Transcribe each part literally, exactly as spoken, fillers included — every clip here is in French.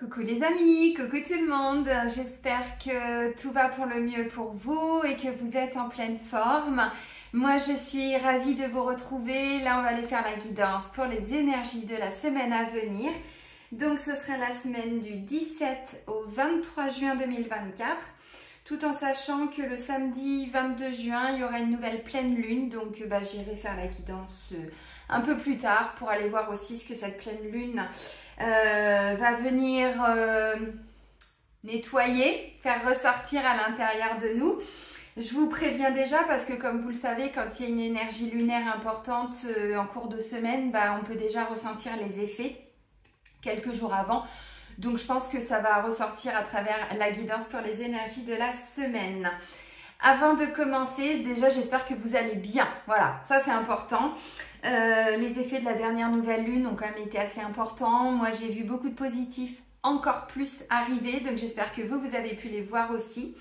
Coucou les amis, coucou tout le monde, j'espère que tout va pour le mieux pour vous et que vous êtes en pleine forme. Moi je suis ravie de vous retrouver, là on va aller faire la guidance pour les énergies de la semaine à venir. Donc ce sera la semaine du dix-sept au vingt-trois juin deux mille vingt-quatre, tout en sachant que le samedi vingt-deux juin il y aura une nouvelle pleine lune, donc bah, j'irai faire la guidance un peu plus tard pour aller voir aussi ce que cette pleine lune euh, va venir euh, nettoyer, faire ressortir à l'intérieur de nous. Je vous préviens déjà parce que comme vous le savez, quand il y a une énergie lunaire importante euh, en cours de semaine, bah, on peut déjà ressentir les effets quelques jours avant. Donc je pense que ça va ressortir à travers la guidance pour les énergies de la semaine. Avant de commencer, déjà j'espère que vous allez bien. Voilà, ça c'est important. Euh, les effets de la dernière nouvelle lune ont quand même été assez importants. Moi j'ai vu beaucoup de positifs encore plus arriver. Donc j'espère que vous, vous avez pu les voir aussi.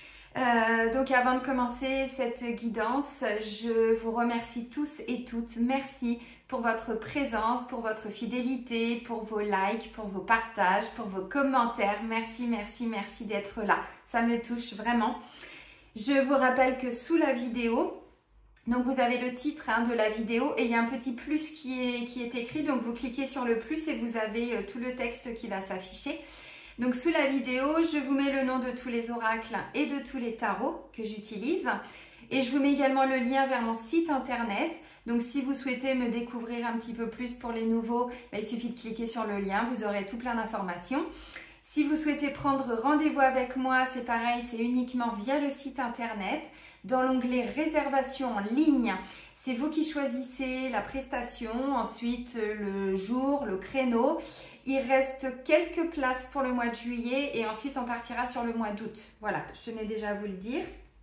Euh, donc avant de commencer cette guidance, je vous remercie tous et toutes. Merci pour votre présence, pour votre fidélité, pour vos likes, pour vos partages, pour vos commentaires. Merci, merci, merci d'être là. Ça me touche vraiment. Je vous rappelle que sous la vidéo, donc vous avez le titre hein, de la vidéo et il y a un petit plus qui est, qui est écrit. Donc vous cliquez sur le plus et vous avez euh, tout le texte qui va s'afficher. Donc sous la vidéo, je vous mets le nom de tous les oracles et de tous les tarots que j'utilise. Et je vous mets également le lien vers mon site internet. Donc si vous souhaitez me découvrir un petit peu plus pour les nouveaux, bah, il suffit de cliquer sur le lien, vous aurez tout plein d'informations. Si vous souhaitez prendre rendez-vous avec moi, c'est pareil, c'est uniquement via le site internet. Dans l'onglet réservation en ligne, c'est vous qui choisissez la prestation, ensuite le jour, le créneau. Il reste quelques places pour le mois de juillet et ensuite on partira sur le mois d'août. Voilà, je tenais déjà à vous le dire.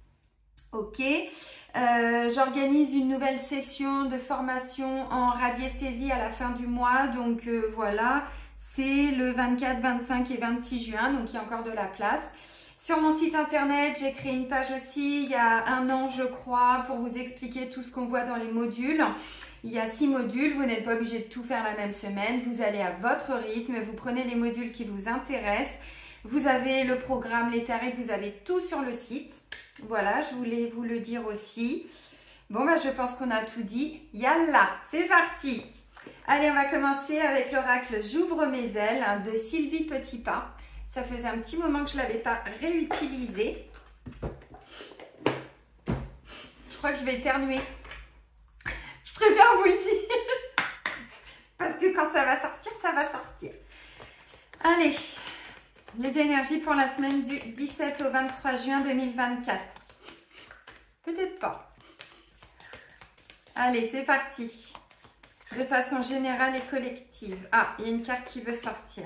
Ok, euh, j'organise une nouvelle session de formation en radiesthésie à la fin du mois, donc euh, voilà. C'est le vingt-quatre, vingt-cinq et vingt-six juin, donc il y a encore de la place. Sur mon site internet, j'ai créé une page aussi il y a un an, je crois, pour vous expliquer tout ce qu'on voit dans les modules. Il y a six modules, vous n'êtes pas obligé de tout faire la même semaine. Vous allez à votre rythme, vous prenez les modules qui vous intéressent. Vous avez le programme, les tarifs, vous avez tout sur le site. Voilà, je voulais vous le dire aussi. Bon, bah, je pense qu'on a tout dit. Yalla, c'est parti! Allez, on va commencer avec l'oracle J'ouvre mes ailes de Sylvie Petitpas. Ça faisait un petit moment que je ne l'avais pas réutilisé. Je crois que je vais éternuer. Je préfère vous le dire. Parce que quand ça va sortir, ça va sortir. Allez, les énergies pour la semaine du dix-sept au vingt-trois juin deux mille vingt-quatre. Peut-être pas. Allez, c'est parti. De façon générale et collective. Ah, il y a une carte qui veut sortir.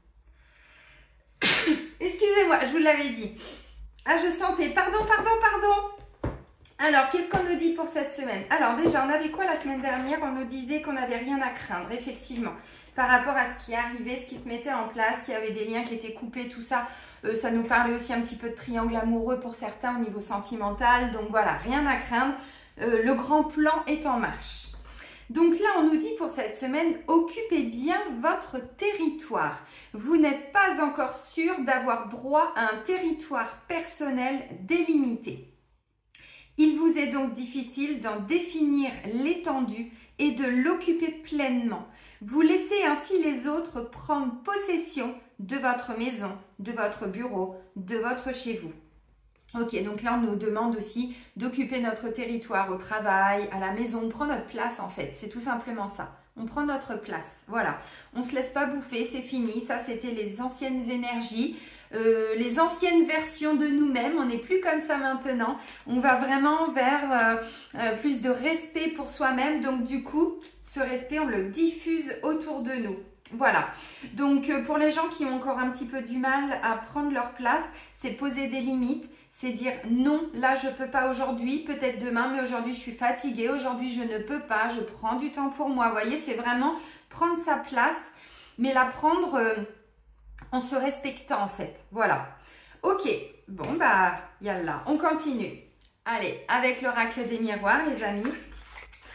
Excusez-moi, je vous l'avais dit. Ah, je sentais. Pardon, pardon, pardon. Alors, qu'est-ce qu'on nous dit pour cette semaine? Alors, déjà, on avait quoi la semaine dernière? On nous disait qu'on n'avait rien à craindre, effectivement. Par rapport à ce qui arrivait, ce qui se mettait en place, il y avait des liens qui étaient coupés, tout ça. Euh, ça nous parlait aussi un petit peu de triangle amoureux pour certains au niveau sentimental. Donc voilà, rien à craindre. Euh, le grand plan est en marche. Donc là, on nous dit pour cette semaine, occupez bien votre territoire. Vous n'êtes pas encore sûr d'avoir droit à un territoire personnel délimité. Il vous est donc difficile d'en définir l'étendue et de l'occuper pleinement. Vous laissez ainsi les autres prendre possession de votre maison, de votre bureau, de votre chez vous. Ok, donc là, on nous demande aussi d'occuper notre territoire au travail, à la maison. On prend notre place, en fait. C'est tout simplement ça. On prend notre place. Voilà. On ne se laisse pas bouffer. C'est fini. Ça, c'était les anciennes énergies, euh, les anciennes versions de nous-mêmes. On n'est plus comme ça maintenant. On va vraiment vers euh, euh, plus de respect pour soi-même. Donc, du coup, ce respect, on le diffuse autour de nous. Voilà. Donc, euh, pour les gens qui ont encore un petit peu du mal à prendre leur place, c'est poser des limites. C'est dire non, là je ne peux pas aujourd'hui, peut-être demain, mais aujourd'hui je suis fatiguée, aujourd'hui je ne peux pas, je prends du temps pour moi. Vous voyez, c'est vraiment prendre sa place, mais la prendre euh, en se respectant en fait. Voilà. Ok, bon bah, yallah, on continue. Allez, avec l'oracle des miroirs, les amis.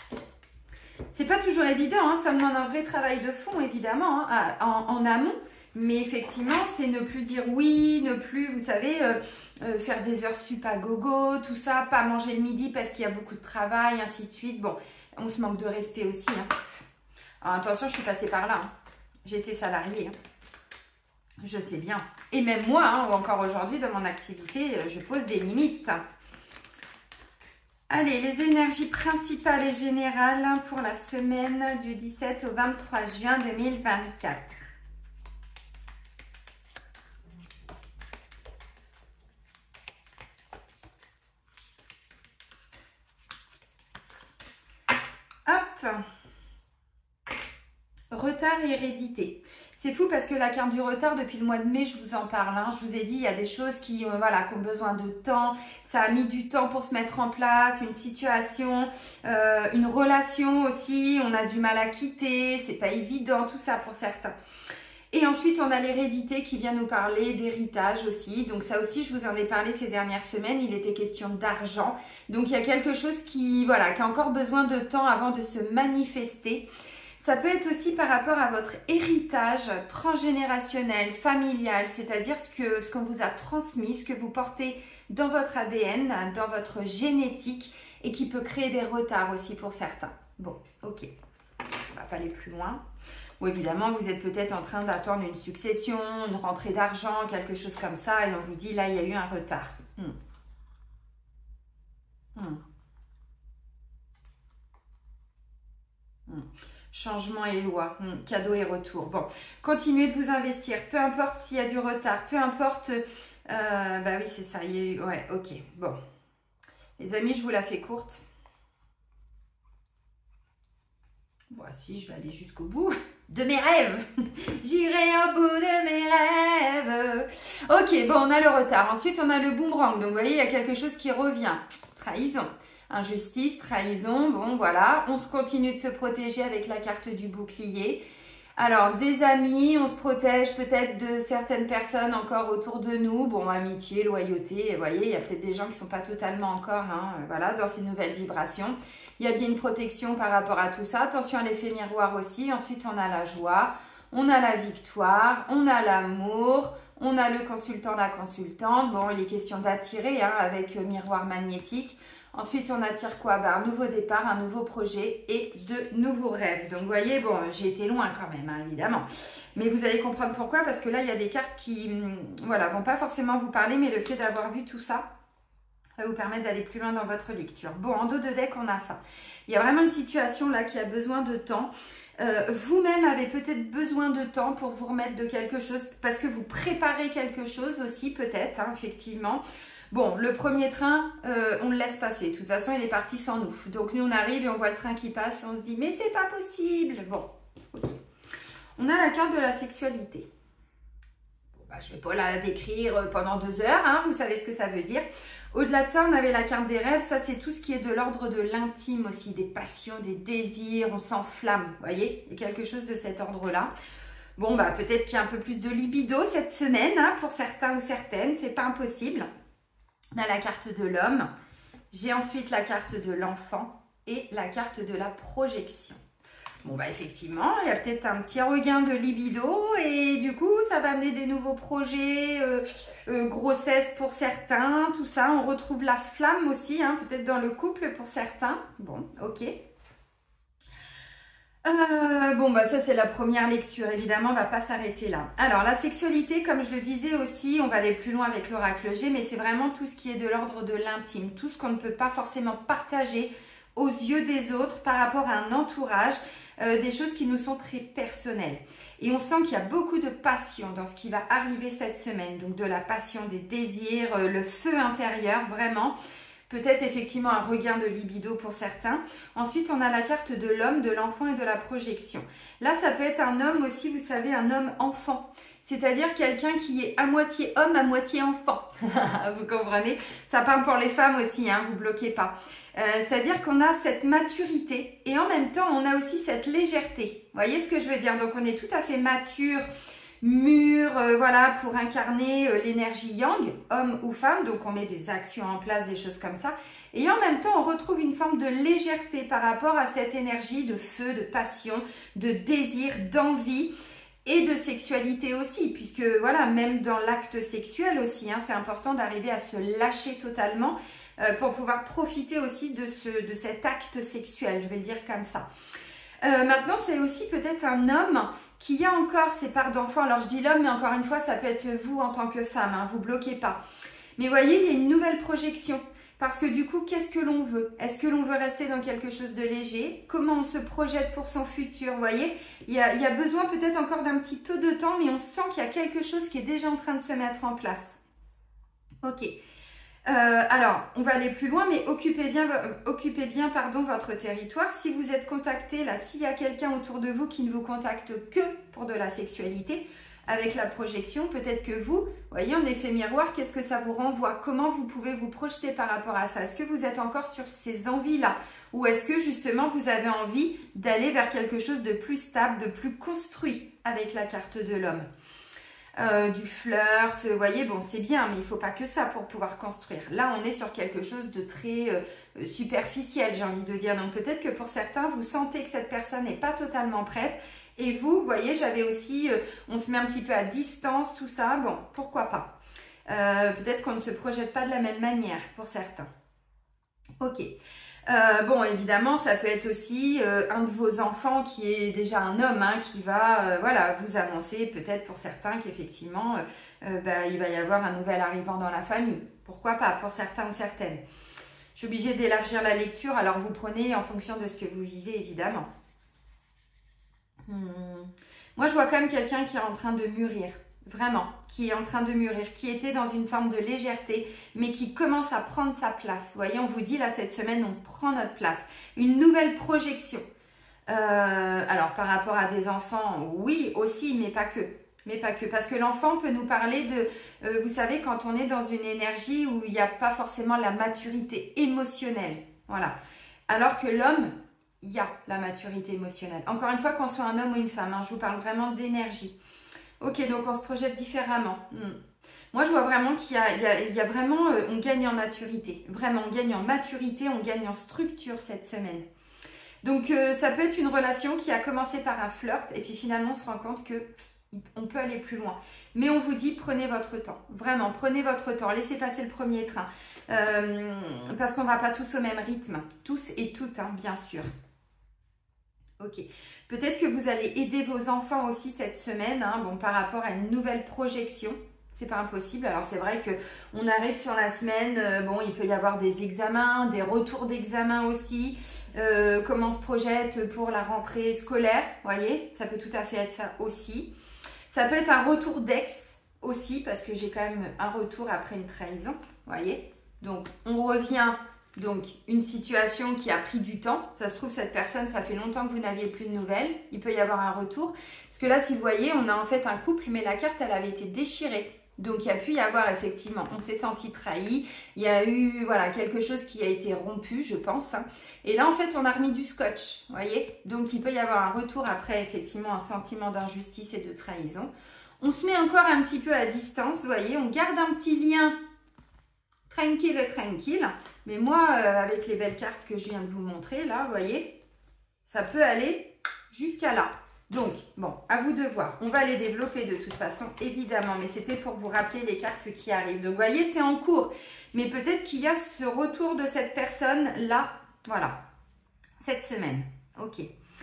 C'est pas toujours évident, hein, ça demande un vrai travail de fond évidemment, hein, en, en amont. Mais effectivement, c'est ne plus dire oui, ne plus, vous savez, euh, euh, faire des heures sup à gogo, tout ça, pas manger le midi parce qu'il y a beaucoup de travail, ainsi de suite. Bon, on se manque de respect aussi. Hein. Alors, attention, je suis passée par là. Hein. J'étais salariée. Hein. Je sais bien. Et même moi, hein, ou encore aujourd'hui, dans mon activité, je pose des limites. Allez, les énergies principales et générales pour la semaine du dix-sept au vingt-trois juin deux mille vingt-quatre. Hop. Retard et hérédité. C'est fou parce que la carte du retard, depuis le mois de mai, je vous en parle. Hein. Je vous ai dit, il y a des choses qui, euh, voilà, qui ont besoin de temps. Ça a mis du temps pour se mettre en place, une situation, euh, une relation aussi. On a du mal à quitter, c'est pas évident, tout ça pour certains. Et ensuite, on a l'hérédité qui vient nous parler d'héritage aussi. Donc ça aussi, je vous en ai parlé ces dernières semaines. Il était question d'argent. Donc il y a quelque chose qui, voilà, qui a encore besoin de temps avant de se manifester. Ça peut être aussi par rapport à votre héritage transgénérationnel, familial, c'est-à-dire ce que, ce qu'on vous a transmis, ce que vous portez dans votre A D N, dans votre génétique et qui peut créer des retards aussi pour certains. Bon, ok, on va pas aller plus loin. Ou évidemment, vous êtes peut-être en train d'attendre une succession, une rentrée d'argent, quelque chose comme ça et on vous dit là, il y a eu un retard. Hmm. Hmm. Hmm. Changement et loi, hum, cadeau et retour. Bon, continuez de vous investir, peu importe s'il y a du retard, peu importe... Euh, bah oui, c'est ça, il y a eu... Ouais, ok, bon. Les amis, je vous la fais courte. Voici, je vais aller jusqu'au bout de mes rêves. J'irai au bout de mes rêves. Ok, bon, on a le retard. Ensuite, on a le boomerang. Donc, vous voyez, il y a quelque chose qui revient. Trahison. Injustice, trahison, bon voilà, on se continue de se protéger avec la carte du bouclier. Alors, des amis, on se protège peut-être de certaines personnes encore autour de nous. Bon, amitié, loyauté, vous voyez, il y a peut-être des gens qui ne sont pas totalement encore hein, voilà, dans ces nouvelles vibrations. Il y a bien une protection par rapport à tout ça. Attention à l'effet miroir aussi. Ensuite, on a la joie, on a la victoire, on a l'amour, on a le consultant, la consultante. Bon, il est question d'attirer hein, avec euh, miroir magnétique. Ensuite, on attire quoi? Ben, un nouveau départ, un nouveau projet et de nouveaux rêves. Donc, vous voyez, bon, j'ai été loin quand même, hein, évidemment. Mais vous allez comprendre pourquoi, parce que là, il y a des cartes qui, voilà, vont pas forcément vous parler, mais le fait d'avoir vu tout ça, va vous permettre d'aller plus loin dans votre lecture. Bon, en dos de deck, on a ça. Il y a vraiment une situation là qui a besoin de temps. Euh, Vous-même avez peut-être besoin de temps pour vous remettre de quelque chose, parce que vous préparez quelque chose aussi, peut-être, hein, effectivement. Bon, le premier train, euh, on le laisse passer. De toute façon, il est parti sans nous. Donc, nous, on arrive et on voit le train qui passe. On se dit, mais c'est pas possible. Bon, ok. On a la carte de la sexualité. Bon, bah, je ne vais pas la décrire pendant deux heures. Hein, vous savez ce que ça veut dire. Au-delà de ça, on avait la carte des rêves. Ça, c'est tout ce qui est de l'ordre de l'intime aussi. Des passions, des désirs. On s'enflamme. Vous voyez, il y a quelque chose de cet ordre-là. Bon, bah, peut-être qu'il y a un peu plus de libido cette semaine. Hein, pour certains ou certaines. C'est pas impossible. On a la carte de l'homme, j'ai ensuite la carte de l'enfant et la carte de la projection. Bon bah effectivement, il y a peut-être un petit regain de libido et du coup ça va amener des nouveaux projets, euh, euh, grossesse pour certains, tout ça. On retrouve la flamme aussi, hein, peut-être dans le couple pour certains. Bon, ok. Euh, bon, bah ça c'est la première lecture, évidemment, on va pas s'arrêter là. Alors, la sexualité, comme je le disais aussi, on va aller plus loin avec l'oracle G, mais c'est vraiment tout ce qui est de l'ordre de l'intime, tout ce qu'on ne peut pas forcément partager aux yeux des autres par rapport à un entourage, euh, des choses qui nous sont très personnelles. Et on sent qu'il y a beaucoup de passion dans ce qui va arriver cette semaine, donc de la passion, des désirs, euh, le feu intérieur, vraiment. Peut-être effectivement un regain de libido pour certains. Ensuite, on a la carte de l'homme, de l'enfant et de la projection. Là, ça peut être un homme aussi, vous savez, un homme enfant. C'est-à-dire quelqu'un qui est à moitié homme, à moitié enfant. Vous comprenez? Ça parle pour les femmes aussi, hein, vous bloquez pas. Euh, C'est-à-dire qu'on a cette maturité et en même temps, on a aussi cette légèreté. Vous voyez ce que je veux dire? Donc, on est tout à fait mature, mûr, euh, voilà, pour incarner euh, l'énergie yang, homme ou femme. Donc, on met des actions en place, des choses comme ça. Et en même temps, on retrouve une forme de légèreté par rapport à cette énergie de feu, de passion, de désir, d'envie. et de sexualité aussi, puisque voilà, même dans l'acte sexuel aussi, hein, c'est important d'arriver à se lâcher totalement euh, pour pouvoir profiter aussi de, ce, de cet acte sexuel, je vais le dire comme ça. Euh, maintenant, c'est aussi peut-être un homme qui a encore ses parts d'enfant. Alors, je dis l'homme, mais encore une fois, ça peut être vous en tant que femme, hein, vous bloquez pas. Mais vous voyez, il y a une nouvelle projection. Parce que du coup, qu'est-ce que l'on veut? Est-ce que l'on veut rester dans quelque chose de léger? Comment on se projette pour son futur? Vous voyez, il y a, il y a besoin peut-être encore d'un petit peu de temps, mais on sent qu'il y a quelque chose qui est déjà en train de se mettre en place. Ok. Euh, alors, on va aller plus loin, mais occupez bien, occupez bien pardon, votre territoire. Si vous êtes contacté, là, s'il y a quelqu'un autour de vous qui ne vous contacte que pour de la sexualité, avec la projection, peut-être que vous, voyez, en effet miroir, qu'est-ce que ça vous renvoie? Comment vous pouvez vous projeter par rapport à ça? Est-ce que vous êtes encore sur ces envies-là? Ou est-ce que justement vous avez envie d'aller vers quelque chose de plus stable, de plus construit avec la carte de l'homme? Euh, du flirt, vous voyez, bon c'est bien, mais il ne faut pas que ça pour pouvoir construire. Là, on est sur quelque chose de très euh, superficiel, j'ai envie de dire. Donc peut-être que pour certains, vous sentez que cette personne n'est pas totalement prête. Et vous, vous voyez, j'avais aussi, euh, on se met un petit peu à distance, tout ça. Bon, pourquoi pas. Euh, peut-être qu'on ne se projette pas de la même manière pour certains. Ok. Euh, bon, évidemment, ça peut être aussi euh, un de vos enfants qui est déjà un homme, hein, qui va euh, voilà, vous annoncer peut-être pour certains qu'effectivement, euh, euh, bah, il va y avoir un nouvel arrivant dans la famille. Pourquoi pas, pour certains ou certaines. Je suis obligée d'élargir la lecture, alors vous prenez en fonction de ce que vous vivez, évidemment. Hmm. Moi, je vois quand même quelqu'un qui est en train de mûrir. Vraiment, qui est en train de mûrir, qui était dans une forme de légèreté, mais qui commence à prendre sa place. Vous voyez, on vous dit là, cette semaine, on prend notre place. Une nouvelle projection. Euh, alors, par rapport à des enfants, oui, aussi, mais pas que. Mais pas que. Parce que l'enfant peut nous parler de, euh, vous savez, quand on est dans une énergie où il n'y a pas forcément la maturité émotionnelle. Voilà. Alors que l'homme, il y a la maturité émotionnelle. Encore une fois, qu'on soit un homme ou une femme, hein, je vous parle vraiment d'énergie. Ok, donc on se projette différemment. Hmm. Moi, je vois vraiment qu'il y a, il y a, il y a vraiment, euh, on gagne en maturité. Vraiment, on gagne en maturité, on gagne en structure cette semaine. Donc, euh, ça peut être une relation qui a commencé par un flirt et puis finalement, on se rend compte que on peut aller plus loin. Mais on vous dit, prenez votre temps. Vraiment, prenez votre temps. Laissez passer le premier train. Euh, parce qu'on ne va pas tous au même rythme. Tous et toutes, hein, bien sûr. Ok. Peut-être que vous allez aider vos enfants aussi cette semaine, hein, bon, par rapport à une nouvelle projection. C'est pas impossible. Alors c'est vrai que on arrive sur la semaine, euh, bon, il peut y avoir des examens, des retours d'examens aussi. Euh, comment on se projette pour la rentrée scolaire, voyez, ça peut tout à fait être ça aussi. Ça peut être un retour d'ex aussi, parce que j'ai quand même un retour après une trahison, voyez. Donc on revient. Donc, une situation qui a pris du temps. Ça se trouve, cette personne, ça fait longtemps que vous n'aviez plus de nouvelles. Il peut y avoir un retour. Parce que là, si vous voyez, on a en fait un couple, mais la carte, elle avait été déchirée. Donc, il y a pu y avoir effectivement, on s'est senti trahi. Il y a eu, voilà, quelque chose qui a été rompu, je pense. Hein. Et là, en fait, on a remis du scotch, vous voyez. Donc, il peut y avoir un retour après, effectivement, un sentiment d'injustice et de trahison. On se met encore un petit peu à distance, vous voyez. On garde un petit lien tranquille, tranquille. Mais moi, euh, avec les belles cartes que je viens de vous montrer, là, vous voyez, ça peut aller jusqu'à là. Donc, bon, à vous de voir. On va les développer de toute façon, évidemment. Mais c'était pour vous rappeler les cartes qui arrivent. Donc, vous voyez, c'est en cours. Mais peut-être qu'il y a ce retour de cette personne-là, voilà, cette semaine. Ok.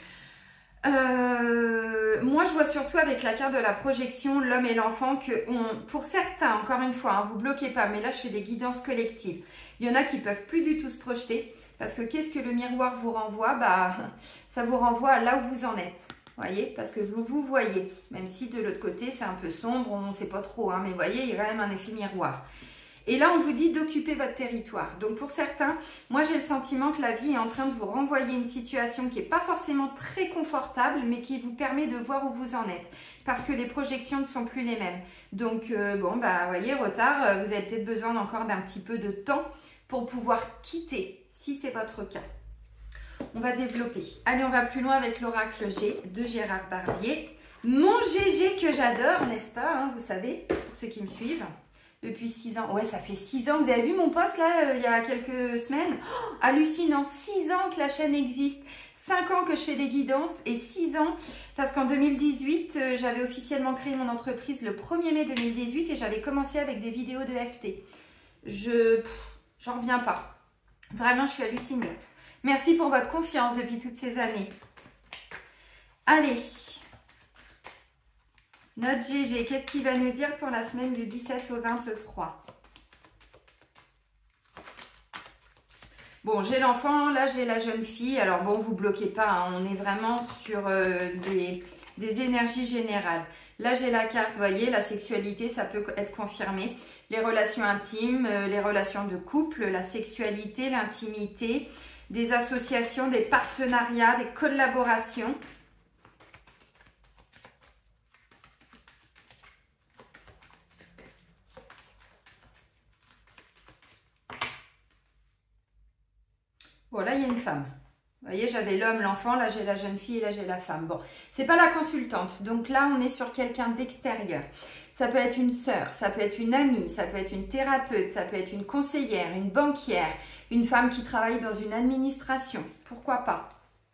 Euh, moi, je vois surtout avec la carte de la projection, l'homme et l'enfant, que on, pour certains, encore une fois, hein, vous bloquez pas, mais là, je fais des guidances collectives. Il y en a qui peuvent plus du tout se projeter, parce que qu'est-ce que le miroir vous renvoie? Bah, ça vous renvoie là où vous en êtes, voyez, parce que vous vous voyez, même si de l'autre côté, c'est un peu sombre, on ne sait pas trop, hein, mais voyez, il y a quand même un effet miroir. Et là, on vous dit d'occuper votre territoire. Donc, pour certains, moi, j'ai le sentiment que la vie est en train de vous renvoyer une situation qui n'est pas forcément très confortable, mais qui vous permet de voir où vous en êtes. Parce que les projections ne sont plus les mêmes. Donc, euh, bon, bah, vous voyez, retard, euh, vous avez peut-être besoin encore d'un petit peu de temps pour pouvoir quitter, si c'est votre cas. On va développer. Allez, on va plus loin avec l'oracle G de Gérard Barbier. Mon G G que j'adore, n'est-ce pas, hein, vous savez, pour ceux qui me suivent. Depuis six ans. Ouais, ça fait six ans. Vous avez vu mon post là, euh, il y a quelques semaines? Oh, hallucinant. six ans que la chaîne existe. cinq ans que je fais des guidances et six ans parce qu'en deux mille dix-huit, euh, j'avais officiellement créé mon entreprise le premier mai deux mille dix-huit et j'avais commencé avec des vidéos de F T. Je... J'en reviens pas. Vraiment, je suis hallucinée. Merci pour votre confiance depuis toutes ces années. Allez. Notre G G, qu'est-ce qu'il va nous dire pour la semaine du dix-sept au vingt-trois? Bon, j'ai l'enfant, là j'ai la jeune fille. Alors bon, vous bloquez pas, hein, on est vraiment sur euh, des, des énergies générales. Là j'ai la carte, vous voyez, la sexualité, ça peut être confirmé. Les relations intimes, euh, les relations de couple, la sexualité, l'intimité, des associations, des partenariats, des collaborations. Bon, là, il y a une femme. Vous voyez, j'avais l'homme, l'enfant, là, j'ai la jeune fille et là, j'ai la femme. Bon, c'est pas la consultante. Donc là, on est sur quelqu'un d'extérieur. Ça peut être une sœur, ça peut être une amie, ça peut être une thérapeute, ça peut être une conseillère, une banquière, une femme qui travaille dans une administration. Pourquoi pas?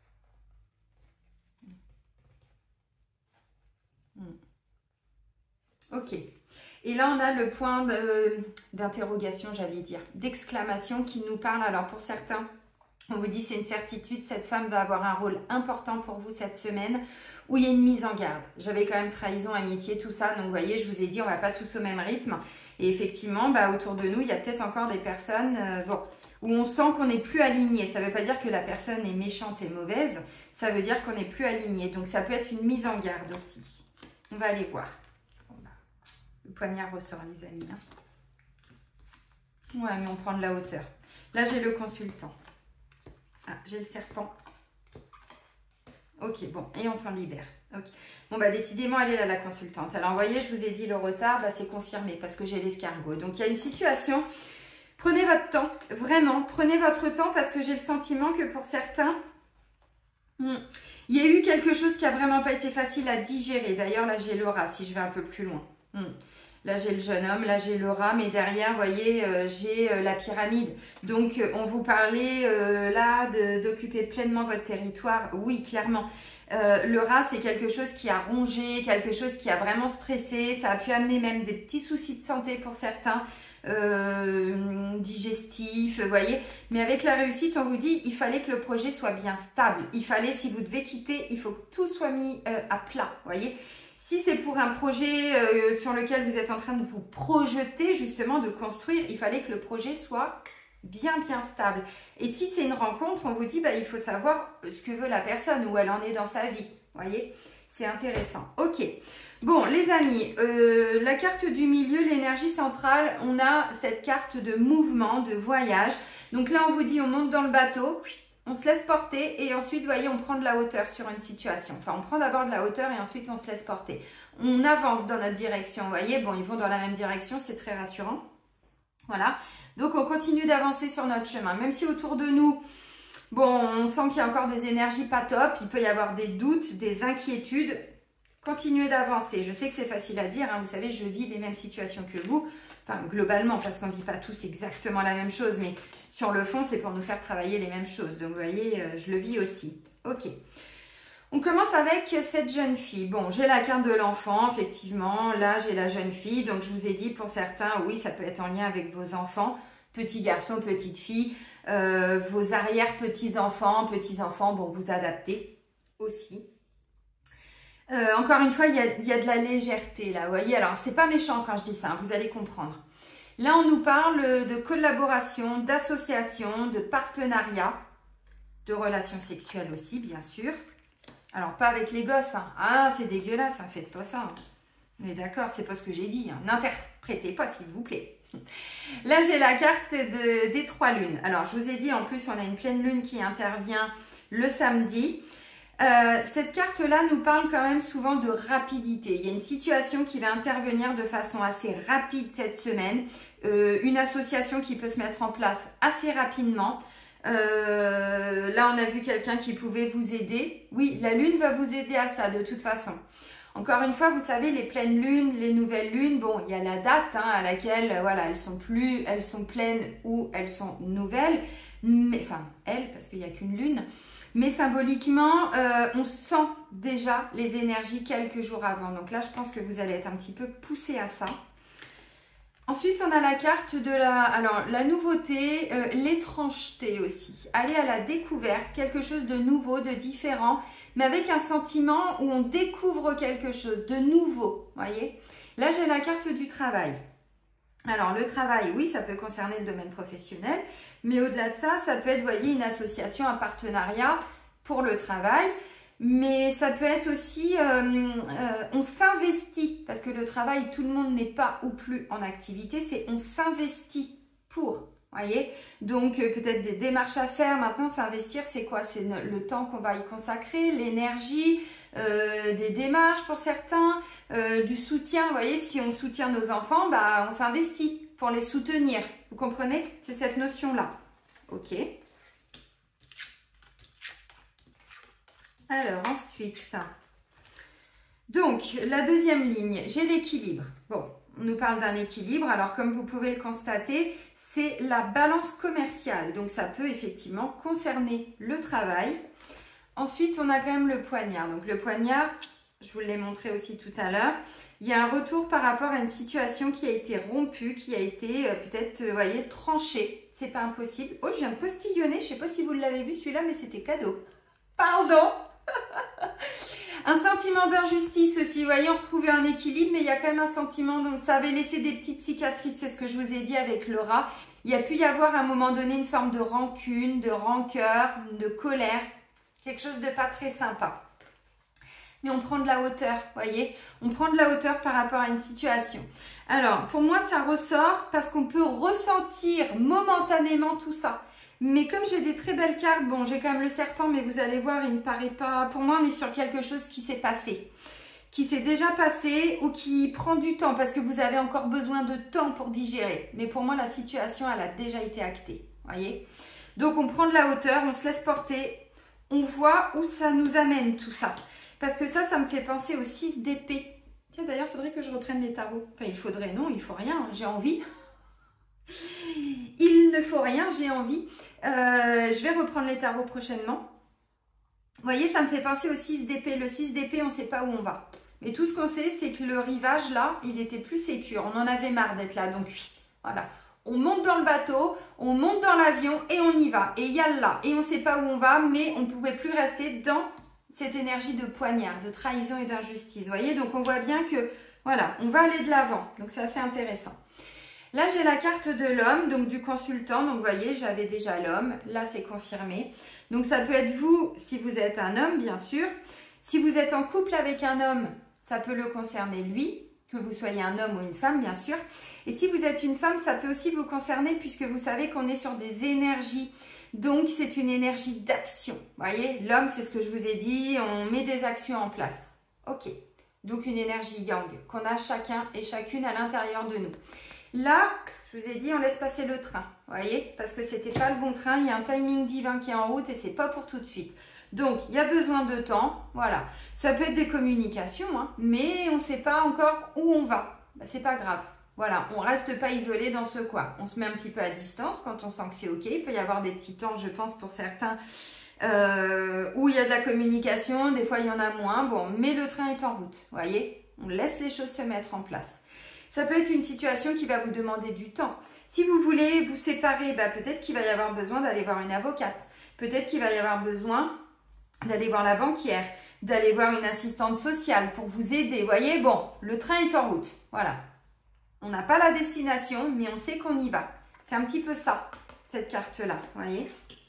Ok. Et là, on a le point d'interrogation, j'allais dire, d'exclamation qui nous parle. Alors, pour certains, on vous dit c'est une certitude, cette femme va avoir un rôle important pour vous cette semaine où il y a une mise en garde. J'avais quand même trahison, amitié, tout ça. Donc, vous voyez, je vous ai dit, on ne va pas tous au même rythme. Et effectivement, bah, autour de nous, il y a peut-être encore des personnes euh, bon, où on sent qu'on n'est plus aligné. Ça ne veut pas dire que la personne est méchante et mauvaise. Ça veut dire qu'on n'est plus aligné. Donc, ça peut être une mise en garde aussi. On va aller voir. Le poignard ressort, les amis. Hein. Ouais, mais on prend de la hauteur. Là, j'ai le consultant. Ah, j'ai le serpent. Ok, bon, et on s'en libère. Okay. Bon, bah décidément, elle est là, la consultante. Alors, vous voyez, je vous ai dit le retard, bah, c'est confirmé parce que j'ai l'escargot. Donc, il y a une situation. Prenez votre temps, vraiment, prenez votre temps parce que j'ai le sentiment que pour certains, hmm, il y a eu quelque chose qui n'a vraiment pas été facile à digérer. D'ailleurs, là, j'ai le rat, si je vais un peu plus loin. Hmm. Là, j'ai le jeune homme, là, j'ai le rat, mais derrière, vous voyez, euh, j'ai euh, la pyramide. Donc, euh, on vous parlait euh, là d'occuper pleinement votre territoire. Oui, clairement. Euh, le rat, c'est quelque chose qui a rongé, quelque chose qui a vraiment stressé. Ça a pu amener même des petits soucis de santé pour certains, euh, digestifs, vous voyez. Mais avec la réussite, on vous dit, il fallait que le projet soit bien stable. Il fallait, si vous devez quitter, il faut que tout soit mis euh, à plat, vous voyez. Si c'est pour un projet euh, sur lequel vous êtes en train de vous projeter, justement, de construire, il fallait que le projet soit bien, bien stable. Et si c'est une rencontre, on vous dit, bah, il faut savoir ce que veut la personne, où elle en est dans sa vie. Vous voyez, c'est intéressant. Ok. Bon, les amis, euh, la carte du milieu, l'énergie centrale, on a cette carte de mouvement, de voyage. Donc là, on vous dit, on monte dans le bateau, on se laisse porter et ensuite, vous voyez, on prend de la hauteur sur une situation. Enfin, on prend d'abord de la hauteur et ensuite, on se laisse porter. On avance dans notre direction, vous voyez. Bon, ils vont dans la même direction, c'est très rassurant. Voilà. Donc, on continue d'avancer sur notre chemin. Même si autour de nous, bon, on sent qu'il y a encore des énergies pas top. Il peut y avoir des doutes, des inquiétudes. Continuez d'avancer. Je sais que c'est facile à dire. Hein. Vous savez, je vis les mêmes situations que vous. Enfin, globalement, parce qu'on ne vit pas tous exactement la même chose. Mais sur le fond, c'est pour nous faire travailler les mêmes choses. Donc, vous voyez, je le vis aussi. Ok. On commence avec cette jeune fille. Bon, j'ai la carte de l'enfant, effectivement. Là, j'ai la jeune fille. Donc, je vous ai dit, pour certains, oui, ça peut être en lien avec vos enfants. Petits garçons, petites filles. Euh, vos arrière-petits-enfants, petits-enfants. Bon, vous adaptez aussi. Euh, encore une fois, il y, a, il y a de la légèreté, là. Vous voyez, alors, c'est pas méchant quand je dis ça. Hein, vous allez comprendre. Là, on nous parle de collaboration, d'association, de partenariat, de relations sexuelles aussi, bien sûr. Alors, pas avec les gosses. Hein. Ah, c'est dégueulasse, hein. Faites pas ça. Hein. Mais d'accord, c'est pas ce que j'ai dit. Hein. N'interprétez pas, s'il vous plaît. Là, j'ai la carte de, des trois lunes. Alors, je vous ai dit, en plus, on a une pleine lune qui intervient le samedi. Euh, cette carte-là nous parle quand même souvent de rapidité. Il y a une situation qui va intervenir de façon assez rapide cette semaine. Euh, une association qui peut se mettre en place assez rapidement. Euh, là, on a vu quelqu'un qui pouvait vous aider. Oui, la lune va vous aider à ça de toute façon. Encore une fois, vous savez, les pleines lunes, les nouvelles lunes, bon, il y a la date hein, à laquelle, voilà, elles sont plus, elles sont pleines ou elles sont nouvelles. Mais, enfin, elles, parce qu'il n'y a qu'une lune. Mais symboliquement, euh, on sent déjà les énergies quelques jours avant. Donc là, je pense que vous allez être un petit peu poussé à ça. Ensuite, on a la carte de la, alors, la nouveauté, euh, l'étrangeté aussi. Aller à la découverte, quelque chose de nouveau, de différent, mais avec un sentiment où on découvre quelque chose de nouveau, voyez. Là, j'ai la carte du travail. Alors, le travail, oui, ça peut concerner le domaine professionnel, mais au-delà de ça, ça peut être, vous voyez, une association, un partenariat pour le travail, mais ça peut être aussi, euh, euh, on s'investit, parce que le travail, tout le monde n'est pas ou plus en activité, c'est on s'investit pour, voyez. Donc, euh, peut-être des démarches à faire. Maintenant, s'investir, c'est quoi? C'est le temps qu'on va y consacrer, l'énergie, Euh, des démarches pour certains, euh, du soutien. Vous voyez, si on soutient nos enfants, bah, on s'investit pour les soutenir. Vous comprenez? C'est cette notion-là. Ok. Alors, ensuite, donc, la deuxième ligne, j'ai l'équilibre. Bon, on nous parle d'un équilibre. Alors, comme vous pouvez le constater, c'est la balance commerciale. Donc, ça peut effectivement concerner le travail. Ensuite, on a quand même le poignard. Donc, le poignard, je vous l'ai montré aussi tout à l'heure. Il y a un retour par rapport à une situation qui a été rompue, qui a été euh, peut-être, vous voyez, tranchée. C'est pas impossible. Oh, je viens de postillonner. Je sais pas si vous l'avez vu celui-là, mais c'était cadeau. Pardon. Un sentiment d'injustice aussi. Vous voyez, on retrouve un équilibre, mais il y a quand même un sentiment. Donc, ça avait laissé des petites cicatrices. C'est ce que je vous ai dit avec le rat. Il y a pu y avoir à un moment donné une forme de rancune, de rancœur, de colère. Quelque chose de pas très sympa. Mais on prend de la hauteur, voyez. On prend de la hauteur par rapport à une situation. Alors, pour moi, ça ressort parce qu'on peut ressentir momentanément tout ça. Mais comme j'ai des très belles cartes, bon, j'ai quand même le serpent, mais vous allez voir, il ne paraît pas... Pour moi, on est sur quelque chose qui s'est passé. Qui s'est déjà passé ou qui prend du temps parce que vous avez encore besoin de temps pour digérer. Mais pour moi, la situation, elle a déjà été actée, voyez. Donc, on prend de la hauteur, on se laisse porter. On voit où ça nous amène tout ça. Parce que ça, ça me fait penser au six d'épée. Tiens, d'ailleurs, il faudrait que je reprenne les tarots. Enfin, il faudrait, non, il faut rien, j'ai envie. Il ne faut rien, j'ai envie. Euh, je vais reprendre les tarots prochainement. Vous voyez, ça me fait penser au six d'épée. Le six d'épée, on ne sait pas où on va. Mais tout ce qu'on sait, c'est que le rivage, là, il était plus sécure. On en avait marre d'être là. Donc, voilà. On monte dans le bateau, on monte dans l'avion et on y va. Et yallah. Et on ne sait pas où on va, mais on ne pouvait plus rester dans cette énergie de poignard, de trahison et d'injustice. Vous voyez, donc on voit bien que, voilà, on va aller de l'avant. Donc, c'est assez intéressant. Là, j'ai la carte de l'homme, donc du consultant. Donc, vous voyez, j'avais déjà l'homme. Là, c'est confirmé. Donc, ça peut être vous, si vous êtes un homme, bien sûr. Si vous êtes en couple avec un homme, ça peut le concerner lui. Que vous soyez un homme ou une femme, bien sûr. Et si vous êtes une femme, ça peut aussi vous concerner puisque vous savez qu'on est sur des énergies. Donc, c'est une énergie d'action. Vous voyez, l'homme, c'est ce que je vous ai dit, on met des actions en place. Ok, donc une énergie yang qu'on a chacun et chacune à l'intérieur de nous. Là, je vous ai dit, on laisse passer le train. Vous voyez, parce que c'était pas le bon train. Il y a un timing divin qui est en route et c'est pas pour tout de suite. Donc, il y a besoin de temps, voilà. Ça peut être des communications, hein, mais on ne sait pas encore où on va. Ben, c'est pas grave. Voilà, on ne reste pas isolé dans ce coin. On se met un petit peu à distance quand on sent que c'est OK. Il peut y avoir des petits temps, je pense, pour certains, euh, où il y a de la communication. Des fois, il y en a moins. Bon, mais le train est en route, vous voyez. On laisse les choses se mettre en place. Ça peut être une situation qui va vous demander du temps. Si vous voulez vous séparer, ben, peut-être qu'il va y avoir besoin d'aller voir une avocate. Peut-être qu'il va y avoir besoin d'aller voir la banquière, d'aller voir une assistante sociale pour vous aider. Vous voyez, bon, le train est en route. Voilà. On n'a pas la destination, mais on sait qu'on y va. C'est un petit peu ça, cette carte-là. Vous voyez.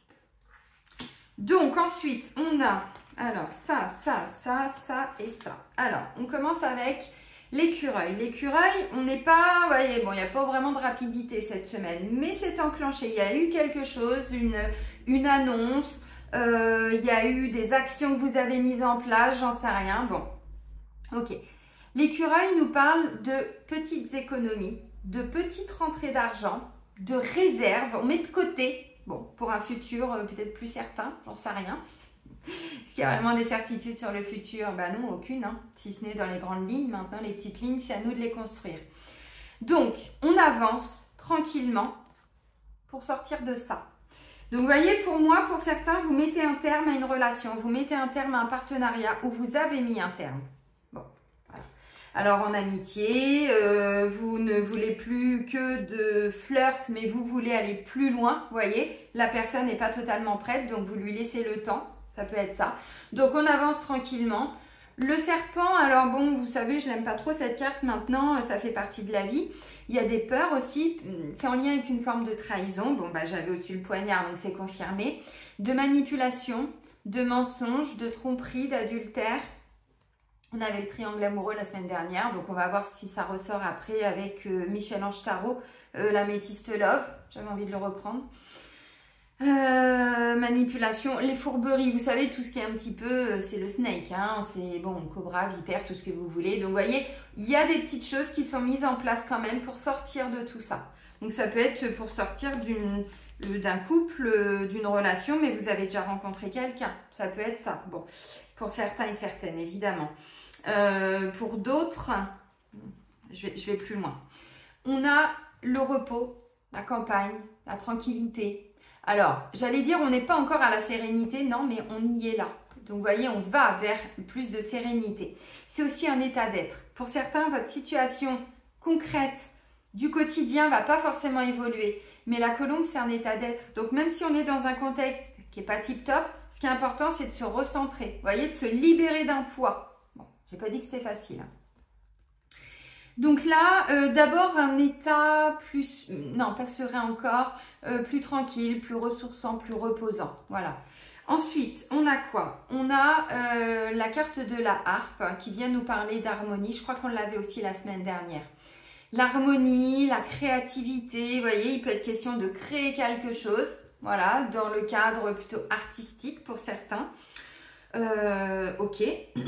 Donc, ensuite, on a alors ça, ça, ça, ça et ça. Alors, on commence avec l'écureuil. L'écureuil, on n'est pas... Vous voyez, bon, il n'y a pas vraiment de rapidité cette semaine, mais c'est enclenché. Il y a eu quelque chose, une, une annonce. Euh, il y a eu des actions que vous avez mises en place, j'en sais rien. Bon, ok. L'écureuil nous parle de petites économies, de petites rentrées d'argent, de réserves. On met de côté, bon, pour un futur euh, peut-être plus certain, j'en sais rien. Est-ce qu'il y a vraiment des certitudes sur le futur? Ben non, aucune, hein. Si ce n'est dans les grandes lignes. Maintenant, les petites lignes, c'est à nous de les construire. Donc, on avance tranquillement pour sortir de ça. Donc, vous voyez, pour moi, pour certains, vous mettez un terme à une relation, vous mettez un terme à un partenariat ou vous avez mis un terme. Bon, voilà. Alors, en amitié, euh, vous ne voulez plus que de flirt, mais vous voulez aller plus loin, vous voyez. La personne n'est pas totalement prête, donc vous lui laissez le temps, ça peut être ça. Donc, on avance tranquillement. Le serpent, alors bon, vous savez, je n'aime pas trop cette carte maintenant, ça fait partie de la vie. Il y a des peurs aussi, c'est en lien avec une forme de trahison. Bon, bah j'avais au-dessus le poignard, donc c'est confirmé. De manipulation, de mensonge, de tromperie, d'adultère. On avait le triangle amoureux la semaine dernière, donc on va voir si ça ressort après avec euh, Michel-Ange Tarot, euh, l'améthyste love. J'avais envie de le reprendre. Euh, manipulation, les fourberies, vous savez, tout ce qui est un petit peu, c'est le snake, hein, c'est bon, cobra, vipère, tout ce que vous voulez. Donc, vous voyez, il y a des petites choses qui sont mises en place quand même pour sortir de tout ça. Donc, ça peut être pour sortir d'une, d'un couple, d'une relation, mais vous avez déjà rencontré quelqu'un. Ça peut être ça. Bon, pour certains et certaines, évidemment. Euh, pour d'autres, je vais, je vais plus loin. On a le repos, la campagne, la tranquillité. Alors, j'allais dire, on n'est pas encore à la sérénité, non, mais on y est là. Donc, vous voyez, on va vers plus de sérénité. C'est aussi un état d'être. Pour certains, votre situation concrète du quotidien ne va pas forcément évoluer. Mais la colombe, c'est un état d'être. Donc, même si on est dans un contexte qui n'est pas tip-top, ce qui est important, c'est de se recentrer. Vous voyez, de se libérer d'un poids. Bon, je n'ai pas dit que c'était facile, hein. Donc là, euh, d'abord un état plus, non pas serein encore, euh, plus tranquille, plus ressourçant, plus reposant. Voilà. Ensuite, on a quoi? On a euh, la carte de la harpe qui vient nous parler d'harmonie. Je crois qu'on l'avait aussi la semaine dernière. L'harmonie, la créativité, vous voyez, il peut être question de créer quelque chose. Voilà, dans le cadre plutôt artistique pour certains. Euh, ok.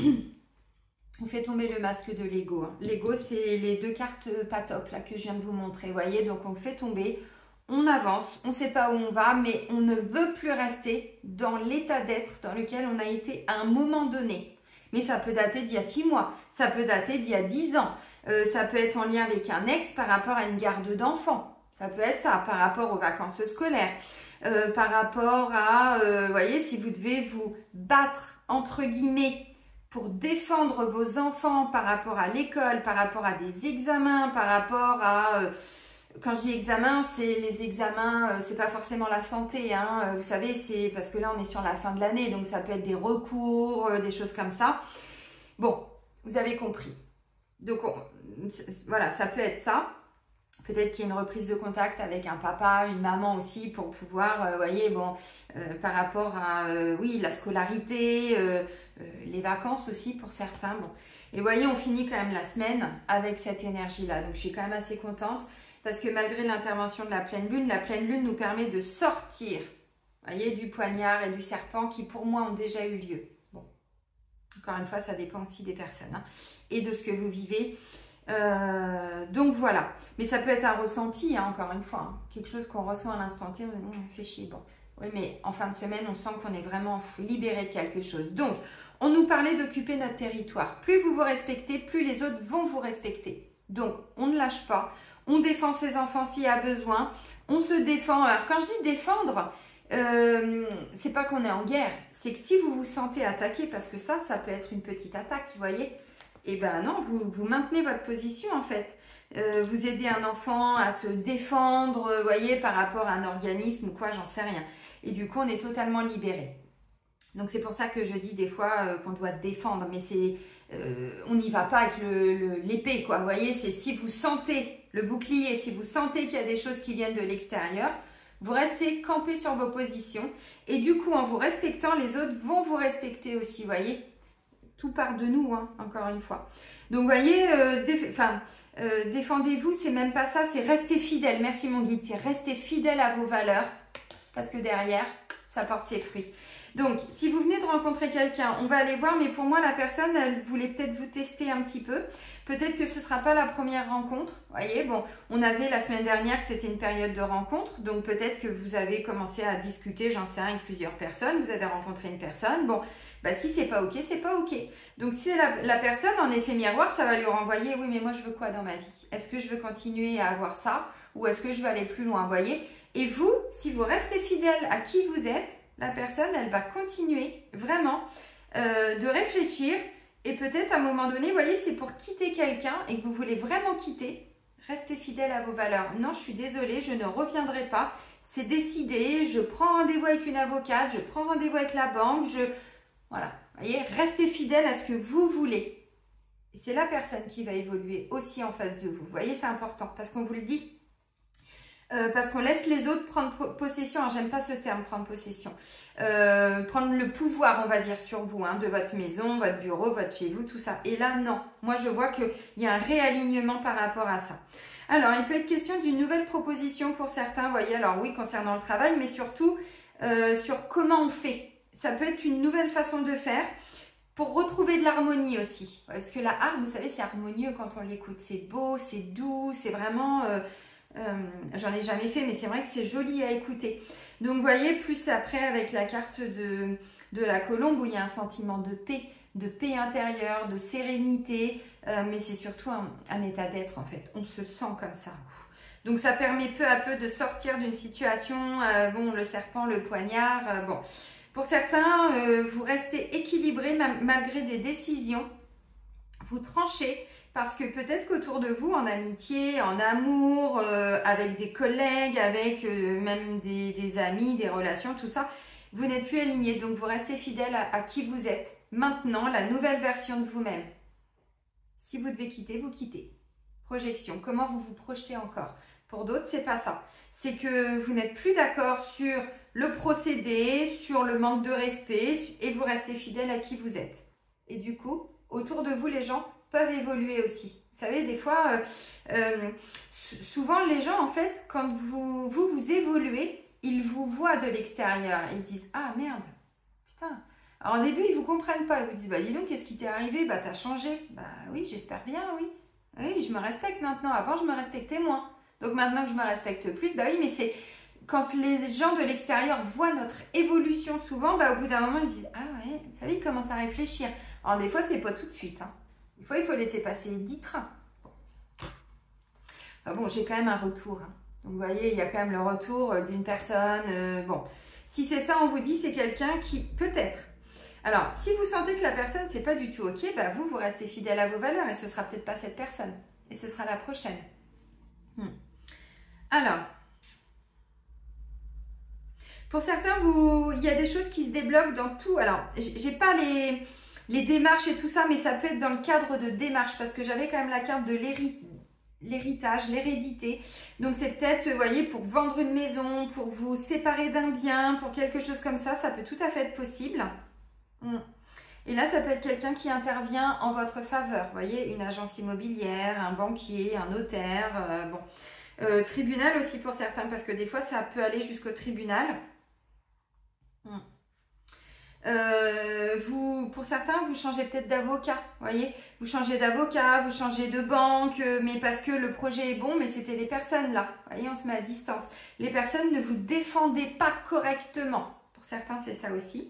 On fait tomber le masque de l'ego. Hein. L'ego, c'est les deux cartes pas top là, que je viens de vous montrer. Vous voyez, donc on le fait tomber, on avance, on ne sait pas où on va, mais on ne veut plus rester dans l'état d'être dans lequel on a été à un moment donné. Mais ça peut dater d'il y a six mois, ça peut dater d'il y a dix ans, euh, ça peut être en lien avec un ex par rapport à une garde d'enfants. Ça peut être ça, par rapport aux vacances scolaires, euh, par rapport à, euh, vous voyez, si vous devez vous battre, entre guillemets, pour défendre vos enfants par rapport à l'école, par rapport à des examens, par rapport à... Euh, quand je dis examen, c'est les examens, euh, c'est pas forcément la santé, hein, euh, vous savez, c'est parce que là, on est sur la fin de l'année, donc ça peut être des recours, euh, des choses comme ça. Bon, vous avez compris. Donc, on, voilà, ça peut être ça. Peut-être qu'il y a une reprise de contact avec un papa, une maman aussi, pour pouvoir, vous euh, voyez, bon, euh, par rapport à, euh, oui, la scolarité, euh, euh, les vacances aussi pour certains. Bon. Et vous voyez, on finit quand même la semaine avec cette énergie-là. Donc, je suis quand même assez contente parce que malgré l'intervention de la pleine lune, la pleine lune nous permet de sortir, vous voyez, du poignard et du serpent qui, pour moi, ont déjà eu lieu. Bon, encore une fois, ça dépend aussi des personnes, hein, et de ce que vous vivez. Euh, donc voilà, mais ça peut être un ressenti, hein, encore une fois, hein. Quelque chose qu'on ressent à l'instant T, on se dit, on fait chier, bon, oui, mais en fin de semaine, on sent qu'on est vraiment libéré de quelque chose. Donc, on nous parlait d'occuper notre territoire. Plus vous vous respectez, plus les autres vont vous respecter. Donc, on ne lâche pas, on défend ses enfants s'il y a besoin, on se défend. Alors, quand je dis défendre, euh, c'est pas qu'on est en guerre, c'est que si vous vous sentez attaqué, parce que ça, ça peut être une petite attaque, vous voyez. Eh bien non, vous, vous maintenez votre position en fait. Euh, vous aidez un enfant à se défendre, vous voyez, par rapport à un organisme ou quoi, j'en sais rien. Et du coup, on est totalement libéré. Donc c'est pour ça que je dis des fois euh, qu'on doit défendre, mais c'est, euh, on n'y va pas avec le, le, l'épée, quoi. Vous voyez, c'est si vous sentez le bouclier, si vous sentez qu'il y a des choses qui viennent de l'extérieur, vous restez campé sur vos positions. Et du coup, en vous respectant, les autres vont vous respecter aussi, vous voyez. Tout part de nous, hein, encore une fois. Donc, vous voyez, euh, déf enfin, euh, défendez-vous, c'est même pas ça, c'est rester fidèle. Merci mon guide, c'est rester fidèle à vos valeurs, parce que derrière, ça porte ses fruits. Donc, si vous venez de rencontrer quelqu'un, on va aller voir, mais pour moi, la personne, elle voulait peut-être vous tester un petit peu. Peut-être que ce ne sera pas la première rencontre. Vous voyez, bon, on avait la semaine dernière que c'était une période de rencontre, donc peut-être que vous avez commencé à discuter, j'en sais rien, avec plusieurs personnes, vous avez rencontré une personne, bon, bah si c'est pas ok, c'est pas ok. Donc si la, la personne, en effet miroir, ça va lui renvoyer, oui mais moi je veux quoi dans ma vie? Est-ce que je veux continuer à avoir ça ou est-ce que je veux aller plus loin, vous voyez? Et vous, si vous restez fidèle à qui vous êtes, la personne, elle va continuer vraiment euh, de réfléchir. Et peut-être à un moment donné, vous voyez, c'est pour quitter quelqu'un et que vous voulez vraiment quitter, restez fidèle à vos valeurs. Non, je suis désolée, je ne reviendrai pas. C'est décidé, je prends rendez-vous avec une avocate, je prends rendez-vous avec la banque, je... Voilà, vous voyez, restez fidèle à ce que vous voulez. Et c'est la personne qui va évoluer aussi en face de vous. Vous voyez, c'est important parce qu'on vous le dit. Euh, parce qu'on laisse les autres prendre possession. Alors, j'aime pas ce terme, prendre possession. Euh, prendre le pouvoir, on va dire, sur vous, hein, de votre maison, votre bureau, votre chez vous, tout ça. Et là, non. Moi, je vois qu'il y a un réalignement par rapport à ça. Alors, il peut être question d'une nouvelle proposition pour certains, vous voyez, alors oui, concernant le travail, mais surtout euh, sur comment on fait. Ça peut être une nouvelle façon de faire pour retrouver de l'harmonie aussi. Ouais, parce que la harpe, vous savez, c'est harmonieux quand on l'écoute. C'est beau, c'est doux, c'est vraiment... Euh, euh, j'en ai jamais fait, mais c'est vrai que c'est joli à écouter. Donc, vous voyez, plus après, avec la carte de, de la colombe, où il y a un sentiment de paix, de paix intérieure, de sérénité, euh, mais c'est surtout un, un état d'être en fait. On se sent comme ça. Donc ça permet peu à peu de sortir d'une situation, euh, bon, le serpent, le poignard, euh, bon. Pour certains, euh, vous restez équilibré malgré des décisions, vous tranchez parce que peut-être qu'autour de vous, en amitié, en amour, euh, avec des collègues, avec euh, même des, des amis, des relations, tout ça, vous n'êtes plus aligné. Donc vous restez fidèle à, à qui vous êtes. Maintenant, la nouvelle version de vous-même. Si vous devez quitter, vous quittez. Projection, comment vous vous projetez encore? Pour d'autres, c'est pas ça. C'est que vous n'êtes plus d'accord sur le procédé, sur le manque de respect et vous restez fidèle à qui vous êtes. Et du coup, autour de vous, les gens peuvent évoluer aussi. Vous savez, des fois, euh, euh, souvent les gens, en fait, quand vous vous, vous évoluez, ils vous voient de l'extérieur. Ils se disent « Ah merde, putain !» Alors au début, ils ne vous comprennent pas. Ils vous disent, bah dis donc, qu'est-ce qui t'est arrivé? Bah t'as changé. Bah oui, j'espère bien, oui. Oui, je me respecte maintenant. Avant, je me respectais moins. Donc maintenant que je me respecte plus, bah oui, mais c'est quand les gens de l'extérieur voient notre évolution souvent, bah au bout d'un moment, ils se disent, ah ouais, vous savez, ils commencent à réfléchir. Alors des fois, c'est pas tout de suite. Hein. Des fois, il faut laisser passer dix trains. Enfin, bon, j'ai quand même un retour. Hein. Donc vous voyez, il y a quand même le retour d'une personne. Euh, bon, si c'est ça, on vous dit, c'est quelqu'un qui, peut-être, alors, si vous sentez que la personne, c'est pas du tout OK, bah vous, vous restez fidèle à vos valeurs et ce sera peut-être pas cette personne. Et ce sera la prochaine. Hmm. Alors, pour certains, vous, il y a des choses qui se débloquent dans tout. Alors, j'ai pas les, les démarches et tout ça, mais ça peut être dans le cadre de démarches parce que j'avais quand même la carte de l'héritage, l'hérédité. Donc, c'est peut-être, vous voyez, pour vendre une maison, pour vous séparer d'un bien, pour quelque chose comme ça, ça peut tout à fait être possible. Et là, ça peut être quelqu'un qui intervient en votre faveur. Vous voyez, une agence immobilière, un banquier, un notaire. Euh, bon. euh, tribunal aussi pour certains, parce que des fois, ça peut aller jusqu'au tribunal. Euh, vous, pour certains, vous changez peut-être d'avocat. Vous voyez, vous changez d'avocat, vous changez de banque, mais parce que le projet est bon, mais c'était les personnes là. Vous voyez, on se met à distance. Les personnes ne vous défendaient pas correctement. Pour certains, c'est ça aussi.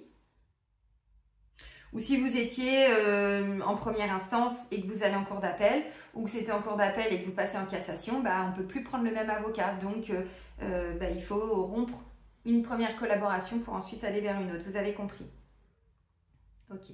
Ou si vous étiez euh, en première instance et que vous allez en cour d'appel, ou que c'était en cour d'appel et que vous passez en cassation, bah, on ne peut plus prendre le même avocat. Donc, euh, euh, bah, il faut rompre une première collaboration pour ensuite aller vers une autre. Vous avez compris? Ok.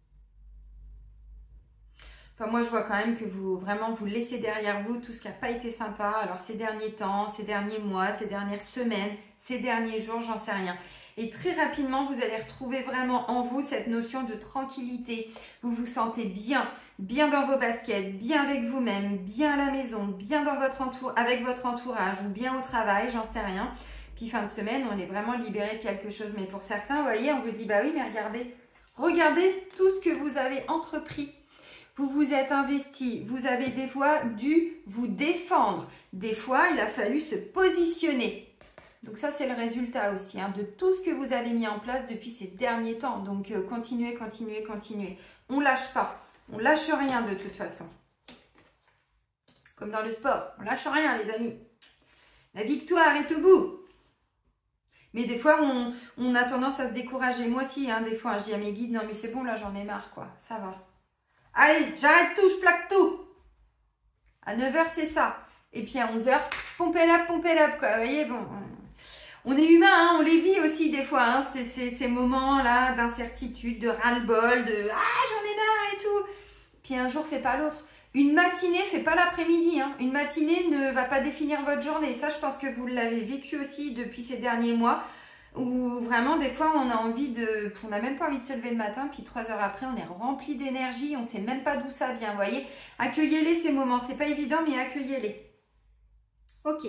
Enfin, moi, je vois quand même que vous, vraiment, vous laissez derrière vous tout ce qui n'a pas été sympa. Alors, ces derniers temps, ces derniers mois, ces dernières semaines, ces derniers jours, j'en sais rien. Et très rapidement, vous allez retrouver vraiment en vous cette notion de tranquillité. Vous vous sentez bien, bien dans vos baskets, bien avec vous-même, bien à la maison, bien dans votre entour avec votre entourage ou bien au travail, j'en sais rien. Puis fin de semaine, on est vraiment libéré de quelque chose. Mais pour certains, vous voyez, on vous dit, bah oui, mais regardez, regardez tout ce que vous avez entrepris. Vous vous êtes investi, vous avez des fois dû vous défendre. Des fois, il a fallu se positionner. Donc ça, c'est le résultat aussi hein, de tout ce que vous avez mis en place depuis ces derniers temps. Donc, euh, continuez, continuez, continuez. On ne lâche pas. On ne lâche rien de toute façon. Comme dans le sport. On ne lâche rien, les amis. La victoire est au bout. Mais des fois, on, on a tendance à se décourager. Moi aussi, hein, des fois, hein, je dis à mes guides, non mais c'est bon, là, j'en ai marre, quoi. Ça va. Allez, j'arrête tout, je plaque tout. À neuf heures, c'est ça. Et puis à onze heures, pompez-la, pompez-la, quoi. Vous voyez, bon... on est humain, hein, on les vit aussi des fois, hein, ces, ces, ces moments-là d'incertitude, de ras-le-bol, de « Ah, j'en ai marre et tout !» Puis un jour fait pas l'autre. Une matinée fait pas l'après-midi, hein. Une matinée ne va pas définir votre journée. Ça, je pense que vous l'avez vécu aussi depuis ces derniers mois, où vraiment, des fois, on a envie de... On n'a même pas envie de se lever le matin, puis trois heures après, on est rempli d'énergie, on ne sait même pas d'où ça vient, vous voyez. Accueillez-les, ces moments. C'est pas évident, mais accueillez-les. Ok.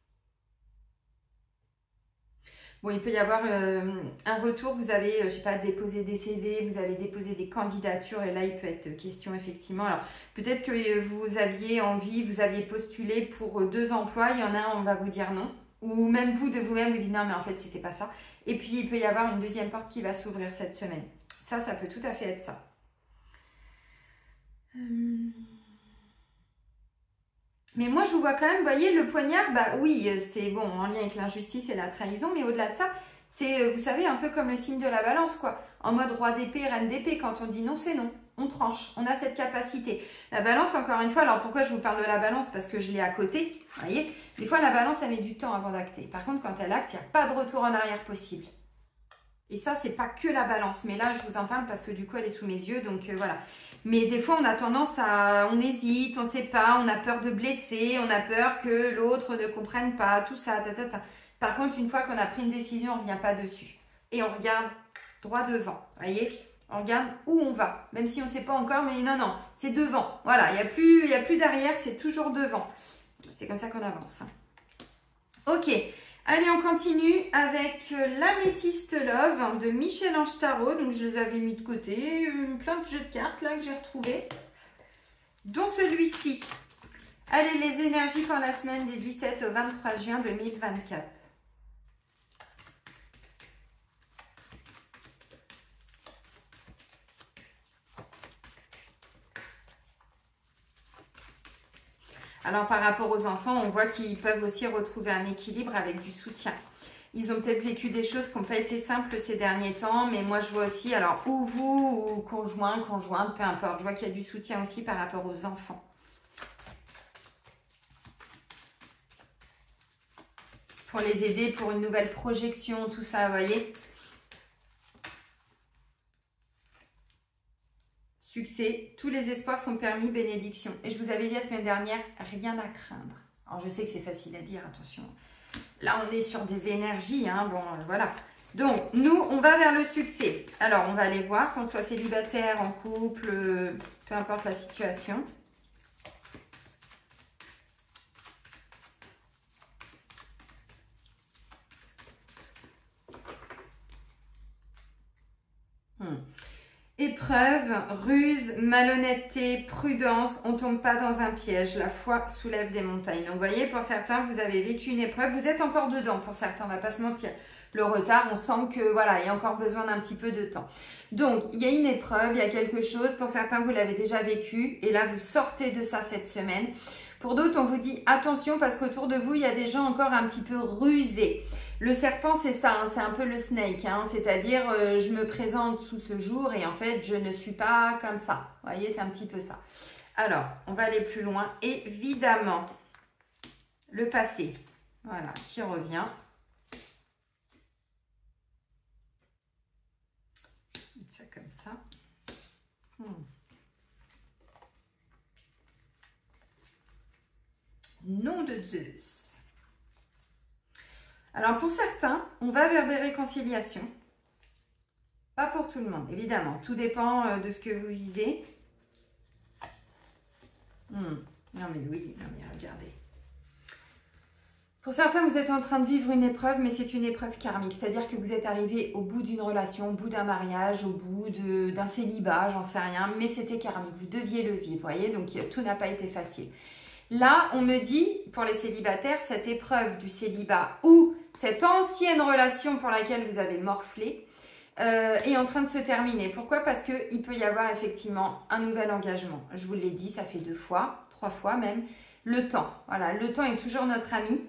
Bon, il peut y avoir euh, un retour, vous avez, euh, je sais pas, déposé des C V, vous avez déposé des candidatures, et là, il peut être question, effectivement. Alors, peut-être que euh, vous aviez envie, vous aviez postulé pour euh, deux emplois, il y en a un, on va vous dire non. Ou même vous, de vous-même, vous dites non, mais en fait, c'était pas ça. Et puis, il peut y avoir une deuxième porte qui va s'ouvrir cette semaine. Ça, ça peut tout à fait être ça. Hum... Mais moi, je vous vois quand même, vous voyez, le poignard, bah oui, c'est bon, en lien avec l'injustice et la trahison, mais au-delà de ça, c'est, vous savez, un peu comme le signe de la balance, quoi. En mode roi d'épée, reine d'épée, quand on dit non, c'est non. On tranche, on a cette capacité. La balance, encore une fois, alors pourquoi je vous parle de la balance? Parce que je l'ai à côté, vous voyez. Des fois, la balance, elle met du temps avant d'acter. Par contre, quand elle acte, il n'y a pas de retour en arrière possible. Et ça, c'est pas que la balance. Mais là, je vous en parle parce que du coup, elle est sous mes yeux, donc euh, voilà. Mais des fois, on a tendance à... On hésite, on ne sait pas, on a peur de blesser, on a peur que l'autre ne comprenne pas, tout ça, ta, ta, ta. Par contre, une fois qu'on a pris une décision, on ne revient pas dessus. Et on regarde droit devant, vous voyez? On regarde où on va, même si on ne sait pas encore, mais non, non, c'est devant. Voilà, il n'y a plus, il y a plus derrière, c'est toujours devant. C'est comme ça qu'on avance. Ok, allez, on continue avec l'Améthyste Love de Michel-Ange Tarot. Donc, je les avais mis de côté. Plein de jeux de cartes là que j'ai retrouvés, dont celui-ci. Allez, les énergies pour la semaine du dix-sept au vingt-trois juin deux mille vingt-quatre. Alors, par rapport aux enfants, on voit qu'ils peuvent aussi retrouver un équilibre avec du soutien. Ils ont peut-être vécu des choses qui n'ont pas été simples ces derniers temps, mais moi, je vois aussi, alors, ou vous, ou conjoint, conjointe, peu importe. Je vois qu'il y a du soutien aussi par rapport aux enfants. Pour les aider, pour une nouvelle projection, tout ça, vous voyez. Succès, tous les espoirs sont permis, bénédiction. Et je vous avais dit la semaine dernière, rien à craindre. Alors je sais que c'est facile à dire, attention. Là, on est sur des énergies, hein, bon, voilà. Donc, nous, on va vers le succès. Alors, on va aller voir, qu'on soit célibataire, en couple, peu importe la situation. Hmm. Épreuve, ruse, malhonnêteté, prudence, on ne tombe pas dans un piège. La foi soulève des montagnes. Donc, vous voyez, pour certains, vous avez vécu une épreuve. Vous êtes encore dedans, pour certains, on ne va pas se mentir. Le retard, on sent que, voilà, il y a encore besoin d'un petit peu de temps. Donc, il y a une épreuve, il y a quelque chose. Pour certains, vous l'avez déjà vécu. Et là, vous sortez de ça cette semaine. Pour d'autres, on vous dit attention parce qu'autour de vous, il y a des gens encore un petit peu rusés. Le serpent, c'est ça, hein, c'est un peu le snake, hein, c'est-à-dire euh, je me présente sous ce jour et en fait, je ne suis pas comme ça. Vous voyez, c'est un petit peu ça. Alors, on va aller plus loin. Évidemment, le passé, voilà, qui revient. Ça comme ça. Hmm. Nom de Zeus. Alors, pour certains, on va vers des réconciliations. Pas pour tout le monde, évidemment. Tout dépend de ce que vous vivez. Hmm. Non, mais oui, non, mais regardez. Pour certains, vous êtes en train de vivre une épreuve, mais c'est une épreuve karmique. C'est-à-dire que vous êtes arrivé au bout d'une relation, au bout d'un mariage, au bout d'un célibat, j'en sais rien. Mais c'était karmique, vous deviez le vivre, vous voyez. Donc, tout n'a pas été facile. Là, on me dit, pour les célibataires, cette épreuve du célibat ou cette ancienne relation pour laquelle vous avez morflé euh, est en train de se terminer. Pourquoi? Parce qu'il peut y avoir effectivement un nouvel engagement. Je vous l'ai dit, ça fait deux fois, trois fois même. Le temps, voilà, le temps est toujours notre ami.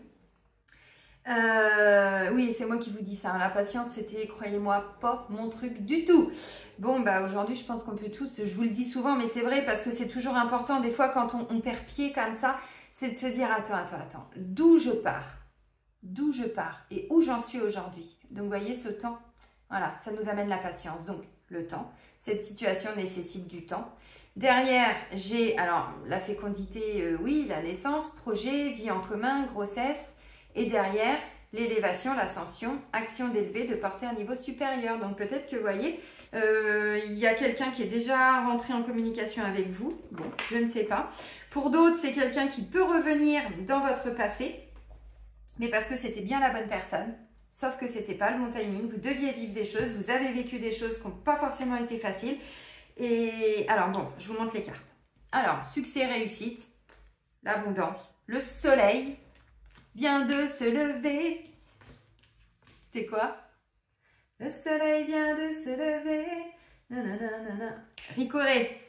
Euh, oui, c'est moi qui vous dis ça. Hein. La patience, c'était, croyez-moi, pas mon truc du tout. Bon, bah aujourd'hui, je pense qu'on peut tous, je vous le dis souvent, mais c'est vrai parce que c'est toujours important. Des fois, quand on, on perd pied comme ça, c'est de se dire, attends, attends, attends, d'où je pars? d'où je pars et où j'en suis aujourd'hui. Donc, vous voyez, ce temps, voilà, ça nous amène la patience. Donc, le temps, cette situation nécessite du temps. Derrière, j'ai, alors, la fécondité, euh, oui, la naissance, projet, vie en commun, grossesse. Et derrière, l'élévation, l'ascension, action d'élever, de porter un niveau supérieur. Donc, peut-être que, vous voyez, euh, il y a quelqu'un qui est déjà rentré en communication avec vous. Bon, je ne sais pas. Pour d'autres, c'est quelqu'un qui peut revenir dans votre passé, mais parce que c'était bien la bonne personne. Sauf que c'était pas le bon timing. Vous deviez vivre des choses, vous avez vécu des choses qui n'ont pas forcément été faciles. Et alors, bon, je vous montre les cartes. Alors, succès, réussite, l'abondance, le soleil vient de se lever. C'était quoi? Le soleil vient de se lever. Nanana. Ricoré.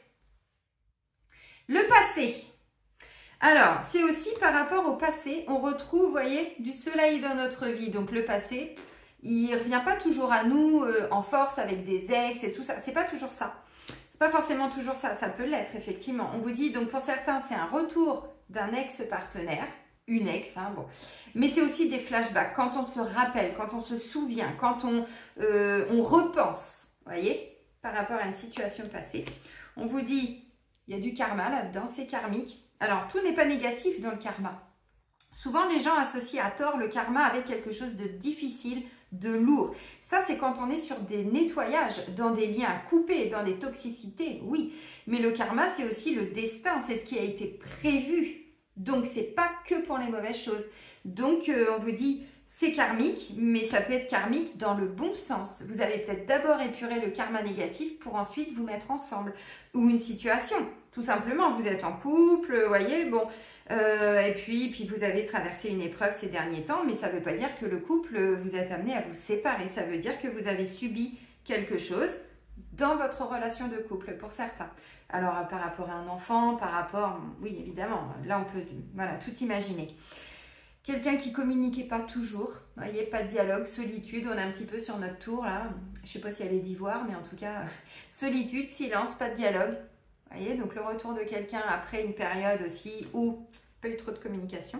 Le passé. Alors, c'est aussi par rapport au passé, on retrouve, vous voyez, du soleil dans notre vie. Donc, le passé, il ne revient pas toujours à nous euh, en force avec des ex et tout ça. C'est pas toujours ça. C'est pas forcément toujours ça. Ça peut l'être, effectivement. On vous dit, donc pour certains, c'est un retour d'un ex-partenaire. Une ex, hein, bon. Mais c'est aussi des flashbacks. Quand on se rappelle, quand on se souvient, quand on, euh, on repense, vous voyez, par rapport à une situation passée. On vous dit, il y a du karma là-dedans, c'est karmique. Alors, tout n'est pas négatif dans le karma. Souvent, les gens associent à tort le karma avec quelque chose de difficile, de lourd. Ça, c'est quand on est sur des nettoyages, dans des liens coupés, dans des toxicités, oui. Mais le karma, c'est aussi le destin, c'est ce qui a été prévu. Donc, c'est pas que pour les mauvaises choses. Donc, euh, on vous dit, c'est karmique, mais ça peut être karmique dans le bon sens. Vous allez peut-être d'abord épurer le karma négatif pour ensuite vous mettre ensemble. Ou une situation, tout simplement. Vous êtes en couple, vous voyez, bon. Euh, et puis, puis, vous avez traversé une épreuve ces derniers temps, mais ça ne veut pas dire que le couple, vous êtes amené à vous séparer. Ça veut dire que vous avez subi quelque chose dans votre relation de couple, pour certains. Alors, par rapport à un enfant, par rapport... Oui, évidemment, là, on peut voilà, tout imaginer. Quelqu'un qui ne communiquait pas toujours, vous voyez, pas de dialogue, solitude, on est un petit peu sur notre tour, là. Je ne sais pas si elle est d'ivoire, mais en tout cas, solitude, silence, pas de dialogue. Vous voyez, donc le retour de quelqu'un après une période aussi où pas eu trop de communication.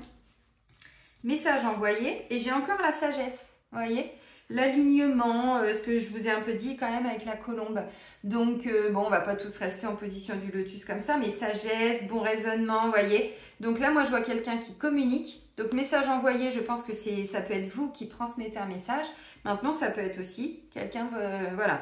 Message envoyé, et j'ai encore la sagesse, vous voyez, l'alignement, euh, ce que je vous ai un peu dit quand même avec la colombe. Donc, euh, bon, on va pas tous rester en position du lotus comme ça, mais sagesse, bon raisonnement, vous voyez. Donc là, moi, je vois quelqu'un qui communique. Donc, message envoyé, je pense que c'est, ça peut être vous qui transmettez un message. Maintenant, ça peut être aussi quelqu'un, euh, voilà,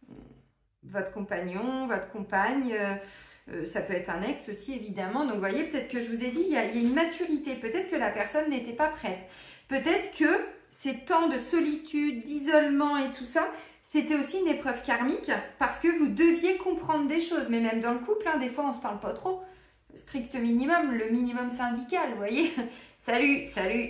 votre compagnon, votre compagne, euh, euh, ça peut être un ex aussi, évidemment. Donc, vous voyez, peut-être que je vous ai dit, il y a, il y a une maturité. Peut-être que la personne n'était pas prête. Peut-être que ces temps de solitude, d'isolement et tout ça, c'était aussi une épreuve karmique parce que vous deviez comprendre des choses. Mais même dans le couple, hein, des fois, on ne se parle pas trop. Strict minimum, le minimum syndical, vous voyez. Salut, salut.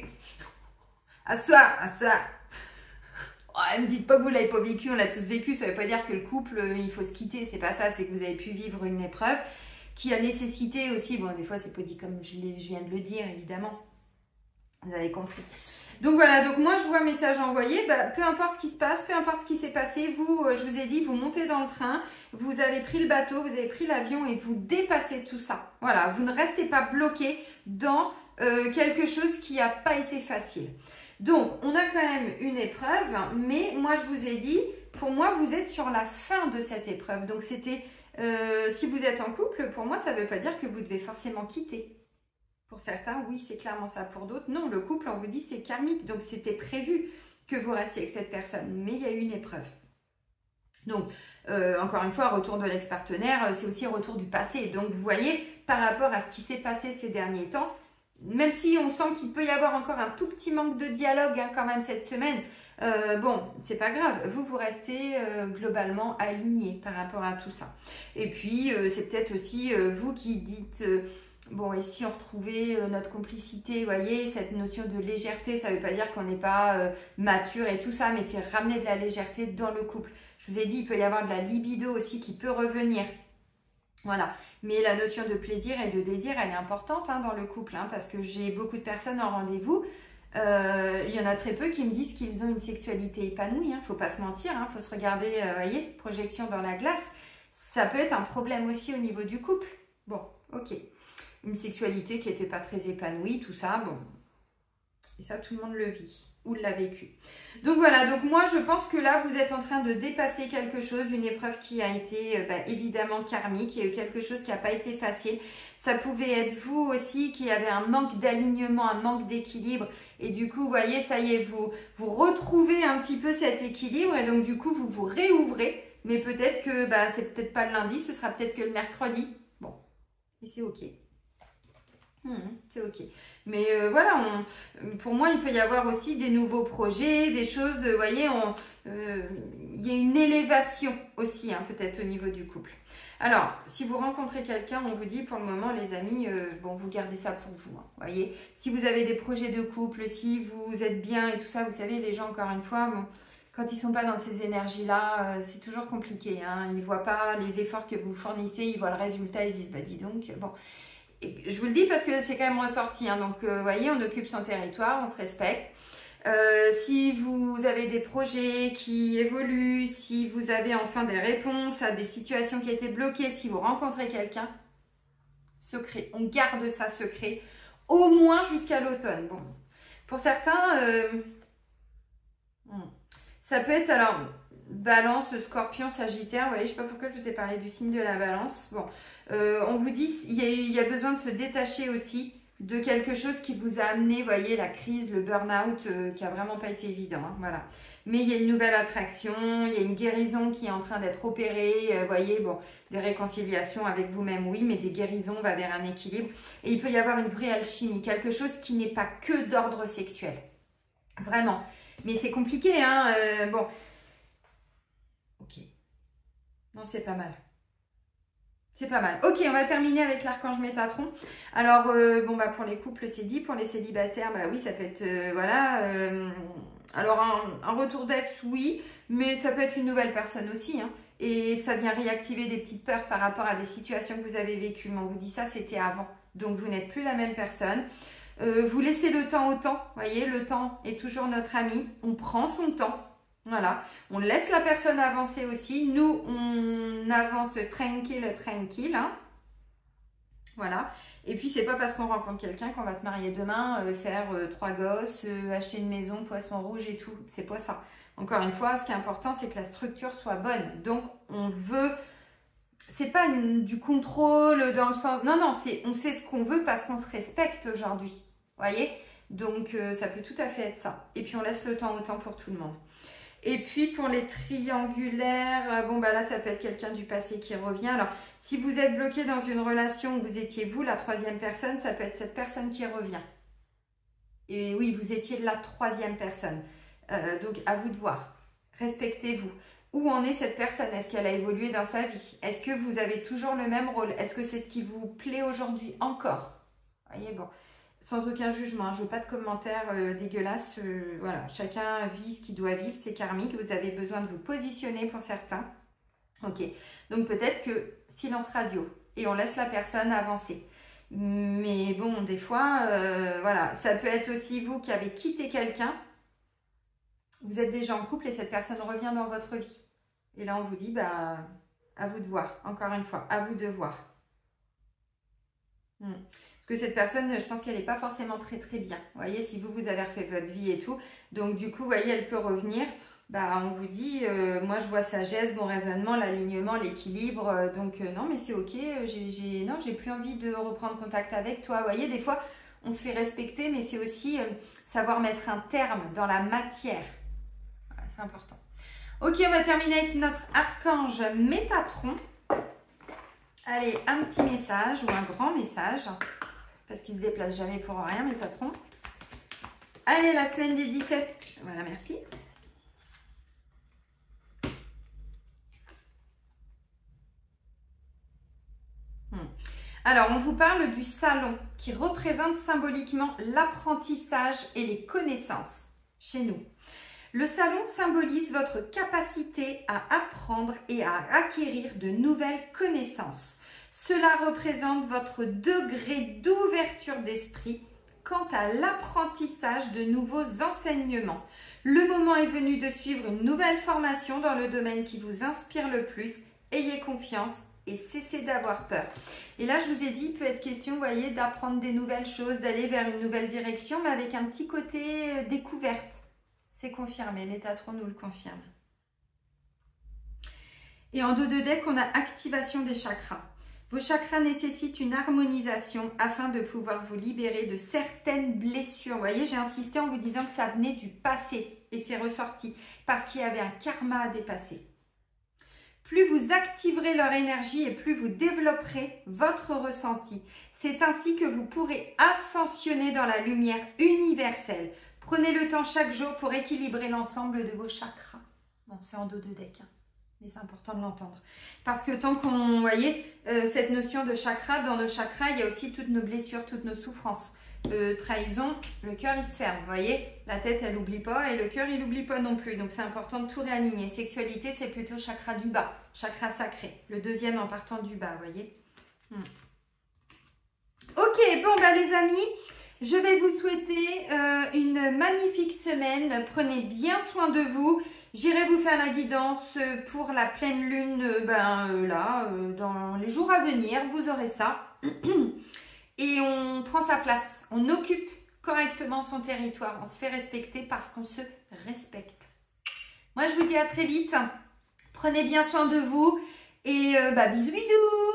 À soi, à soi. Oh, ne me dites pas que vous ne l'avez pas vécu, on l'a tous vécu. Ça ne veut pas dire que le couple, il faut se quitter. C'est pas ça, c'est que vous avez pu vivre une épreuve qui a nécessité aussi, bon, des fois, c'est pas dit comme je, je viens de le dire, évidemment. Vous avez compris. Donc voilà, donc moi je vois message envoyé, bah, peu importe ce qui se passe, peu importe ce qui s'est passé, vous, euh, je vous ai dit, vous montez dans le train, vous avez pris le bateau, vous avez pris l'avion et vous dépassez tout ça. Voilà, vous ne restez pas bloqué dans euh, quelque chose qui n'a pas été facile. Donc, on a quand même une épreuve, mais moi je vous ai dit, pour moi vous êtes sur la fin de cette épreuve. Donc c'était, euh, si vous êtes en couple, pour moi ça ne veut pas dire que vous devez forcément quitter. Pour certains, oui, c'est clairement ça. Pour d'autres, non. Le couple, on vous dit, c'est karmique. Donc, c'était prévu que vous restiez avec cette personne. Mais il y a eu une épreuve. Donc, euh, encore une fois, retour de l'ex-partenaire, c'est aussi retour du passé. Donc, vous voyez, par rapport à ce qui s'est passé ces derniers temps, même si on sent qu'il peut y avoir encore un tout petit manque de dialogue hein, quand même cette semaine, euh, bon, c'est pas grave. Vous, vous restez euh, globalement aligné par rapport à tout ça. Et puis, euh, c'est peut-être aussi euh, vous qui dites... Euh, bon, ici, on retrouvait euh, notre complicité, vous voyez, cette notion de légèreté, ça ne veut pas dire qu'on n'est pas euh, mature et tout ça, mais c'est ramener de la légèreté dans le couple. Je vous ai dit, il peut y avoir de la libido aussi qui peut revenir. Voilà. Mais la notion de plaisir et de désir, elle est importante hein, dans le couple, hein, parce que j'ai beaucoup de personnes en rendez-vous. Euh, il y en a très peu qui me disent qu'ils ont une sexualité épanouie. Il hein, ne faut pas se mentir, il hein, faut se regarder, vous euh, voyez, projection dans la glace. Ça peut être un problème aussi au niveau du couple. Bon, ok. Une sexualité qui n'était pas très épanouie, tout ça, bon. Et ça, tout le monde le vit ou l'a vécu. Donc voilà, donc moi je pense que là vous êtes en train de dépasser quelque chose, une épreuve qui a été euh, bah, évidemment karmique, il y a eu quelque chose qui n'a pas été facile. Ça pouvait être vous aussi qui avez un manque d'alignement, un manque d'équilibre et du coup vous voyez ça y est, vous, vous retrouvez un petit peu cet équilibre et donc du coup vous vous réouvrez, mais peut-être que bah, c'est peut-être pas le lundi, ce sera peut-être que le mercredi. Bon, et c'est ok. Mmh, c'est ok. Mais euh, voilà, on, pour moi, il peut y avoir aussi des nouveaux projets, des choses, vous voyez, on, euh, il y a une élévation aussi, hein, peut-être au niveau du couple. Alors, si vous rencontrez quelqu'un, on vous dit pour le moment, les amis, euh, bon, vous gardez ça pour vous, hein, voyez. Si vous avez des projets de couple, si vous êtes bien et tout ça, vous savez, les gens, encore une fois, bon, quand ils ne sont pas dans ces énergies-là, euh, c'est toujours compliqué, hein. Ils ne voient pas les efforts que vous fournissez, ils voient le résultat, ils se disent, bah dis donc, bon... Je vous le dis parce que c'est quand même ressorti, hein. Donc euh, vous voyez, on occupe son territoire, on se respecte. Euh, si vous avez des projets qui évoluent, si vous avez enfin des réponses à des situations qui étaient bloquées, si vous rencontrez quelqu'un, secret, on garde ça secret, au moins jusqu'à l'automne. Bon, pour certains, euh, ça peut être alors... Balance, Scorpion, Sagittaire, vous voyez, je ne sais pas pourquoi je vous ai parlé du signe de la Balance. Bon, euh, on vous dit il y, a, il y a besoin de se détacher aussi de quelque chose qui vous a amené, vous voyez, la crise, le burn-out, euh, qui a vraiment pas été évident, hein, voilà. Mais il y a une nouvelle attraction, il y a une guérison qui est en train d'être opérée, vous euh, voyez, bon, des réconciliations avec vous-même, oui, mais des guérisons, on va vers un équilibre. Et il peut y avoir une vraie alchimie, quelque chose qui n'est pas que d'ordre sexuel, vraiment. Mais c'est compliqué, hein, euh, bon... Ok. Non, c'est pas mal. C'est pas mal. Ok, on va terminer avec l'archange Métatron. Alors, euh, bon, bah pour les couples, c'est dit. Pour les célibataires, bah oui, ça peut être... Euh, voilà. Euh, alors, un, un retour d'ex, oui. Mais ça peut être une nouvelle personne aussi. Hein, et ça vient réactiver des petites peurs par rapport à des situations que vous avez vécues. Mais on vous dit ça, c'était avant. Donc, vous n'êtes plus la même personne. Euh, vous laissez le temps au temps. Vous voyez, le temps est toujours notre ami. On prend son temps. Voilà, on laisse la personne avancer aussi. Nous, on avance tranquille, tranquille. Hein. Voilà. Et puis, c'est pas parce qu'on rencontre quelqu'un qu'on va se marier demain, euh, faire euh, trois gosses, euh, acheter une maison, poisson rouge et tout. C'est pas ça. Encore une fois, ce qui est important, c'est que la structure soit bonne. Donc, on veut... C'est pas une, du contrôle dans le sens... Non, non, c'est on sait ce qu'on veut parce qu'on se respecte aujourd'hui. Vous voyez? Donc, euh, ça peut tout à fait être ça. Et puis, on laisse le temps au temps pour tout le monde. Et puis pour les triangulaires, bon bah là ça peut être quelqu'un du passé qui revient. Alors si vous êtes bloqué dans une relation où vous étiez vous la troisième personne, ça peut être cette personne qui revient. Et oui, vous étiez la troisième personne. Euh, donc à vous de voir. Respectez-vous. Où en est cette personne? Est-ce qu'elle a évolué dans sa vie? Est-ce que vous avez toujours le même rôle? Est-ce que c'est ce qui vous plaît aujourd'hui encore? Vous voyez, bon. Sans aucun jugement, je ne veux pas de commentaires euh, dégueulasses. Euh, voilà, chacun vit ce qu'il doit vivre, c'est karmique. Vous avez besoin de vous positionner pour certains. Ok, donc peut-être que silence radio et on laisse la personne avancer. Mais bon, des fois, euh, voilà, ça peut être aussi vous qui avez quitté quelqu'un. Vous êtes déjà en couple et cette personne revient dans votre vie. Et là, on vous dit, bah, à vous de voir. Encore une fois, à vous de voir. Hmm. Parce que cette personne, je pense qu'elle n'est pas forcément très très bien. Vous voyez, si vous, vous avez refait votre vie et tout. Donc du coup, vous voyez, elle peut revenir. Bah, on vous dit, euh, moi je vois sagesse, bon raisonnement, l'alignement, l'équilibre. Euh, donc euh, non, mais c'est ok. J'ai, j'ai, non, j'ai plus envie de reprendre contact avec toi. Vous voyez, des fois, on se fait respecter, mais c'est aussi euh, savoir mettre un terme dans la matière. Voilà, c'est important. Ok, on va terminer avec notre archange Métatron. Allez, un petit message ou un grand message. Parce qu'il ne se déplace jamais pour rien, Métatron. Allez, la semaine des dix-sept. Voilà, merci. Hmm. Alors, on vous parle du salon qui représente symboliquement l'apprentissage et les connaissances chez nous. Le salon symbolise votre capacité à apprendre et à acquérir de nouvelles connaissances. Cela représente votre degré d'ouverture d'esprit quant à l'apprentissage de nouveaux enseignements. Le moment est venu de suivre une nouvelle formation dans le domaine qui vous inspire le plus. Ayez confiance et cessez d'avoir peur. Et là, je vous ai dit, il peut être question, vous voyez, d'apprendre des nouvelles choses, d'aller vers une nouvelle direction, mais avec un petit côté euh, découverte. C'est confirmé, Métatron nous le confirme. Et en dos de deck, on a activation des chakras. Vos chakras nécessitent une harmonisation afin de pouvoir vous libérer de certaines blessures. Vous voyez, j'ai insisté en vous disant que ça venait du passé et c'est ressorti parce qu'il y avait un karma à dépasser. Plus vous activerez leur énergie et plus vous développerez votre ressenti. C'est ainsi que vous pourrez ascensionner dans la lumière universelle. Prenez le temps chaque jour pour équilibrer l'ensemble de vos chakras. Bon, c'est en dos de deck, hein. Mais c'est important de l'entendre. Parce que tant qu'on, voyez, euh, cette notion de chakra, dans nos chakras, il y a aussi toutes nos blessures, toutes nos souffrances. Euh, trahison, le cœur il se ferme, vous voyez, la tête elle n'oublie pas et le cœur il n'oublie pas non plus, donc c'est important de tout réaligner. Sexualité c'est plutôt chakra du bas, chakra sacré, le deuxième en partant du bas, vous voyez. hmm. Ok, bon bah les amis, je vais vous souhaiter euh, une magnifique semaine, prenez bien soin de vous. J'irai vous faire la guidance pour la pleine lune, ben euh, là, euh, dans les jours à venir, vous aurez ça. Et on prend sa place, on occupe correctement son territoire, on se fait respecter parce qu'on se respecte. Moi, je vous dis à très vite, prenez bien soin de vous et euh, bah, bisous bisous.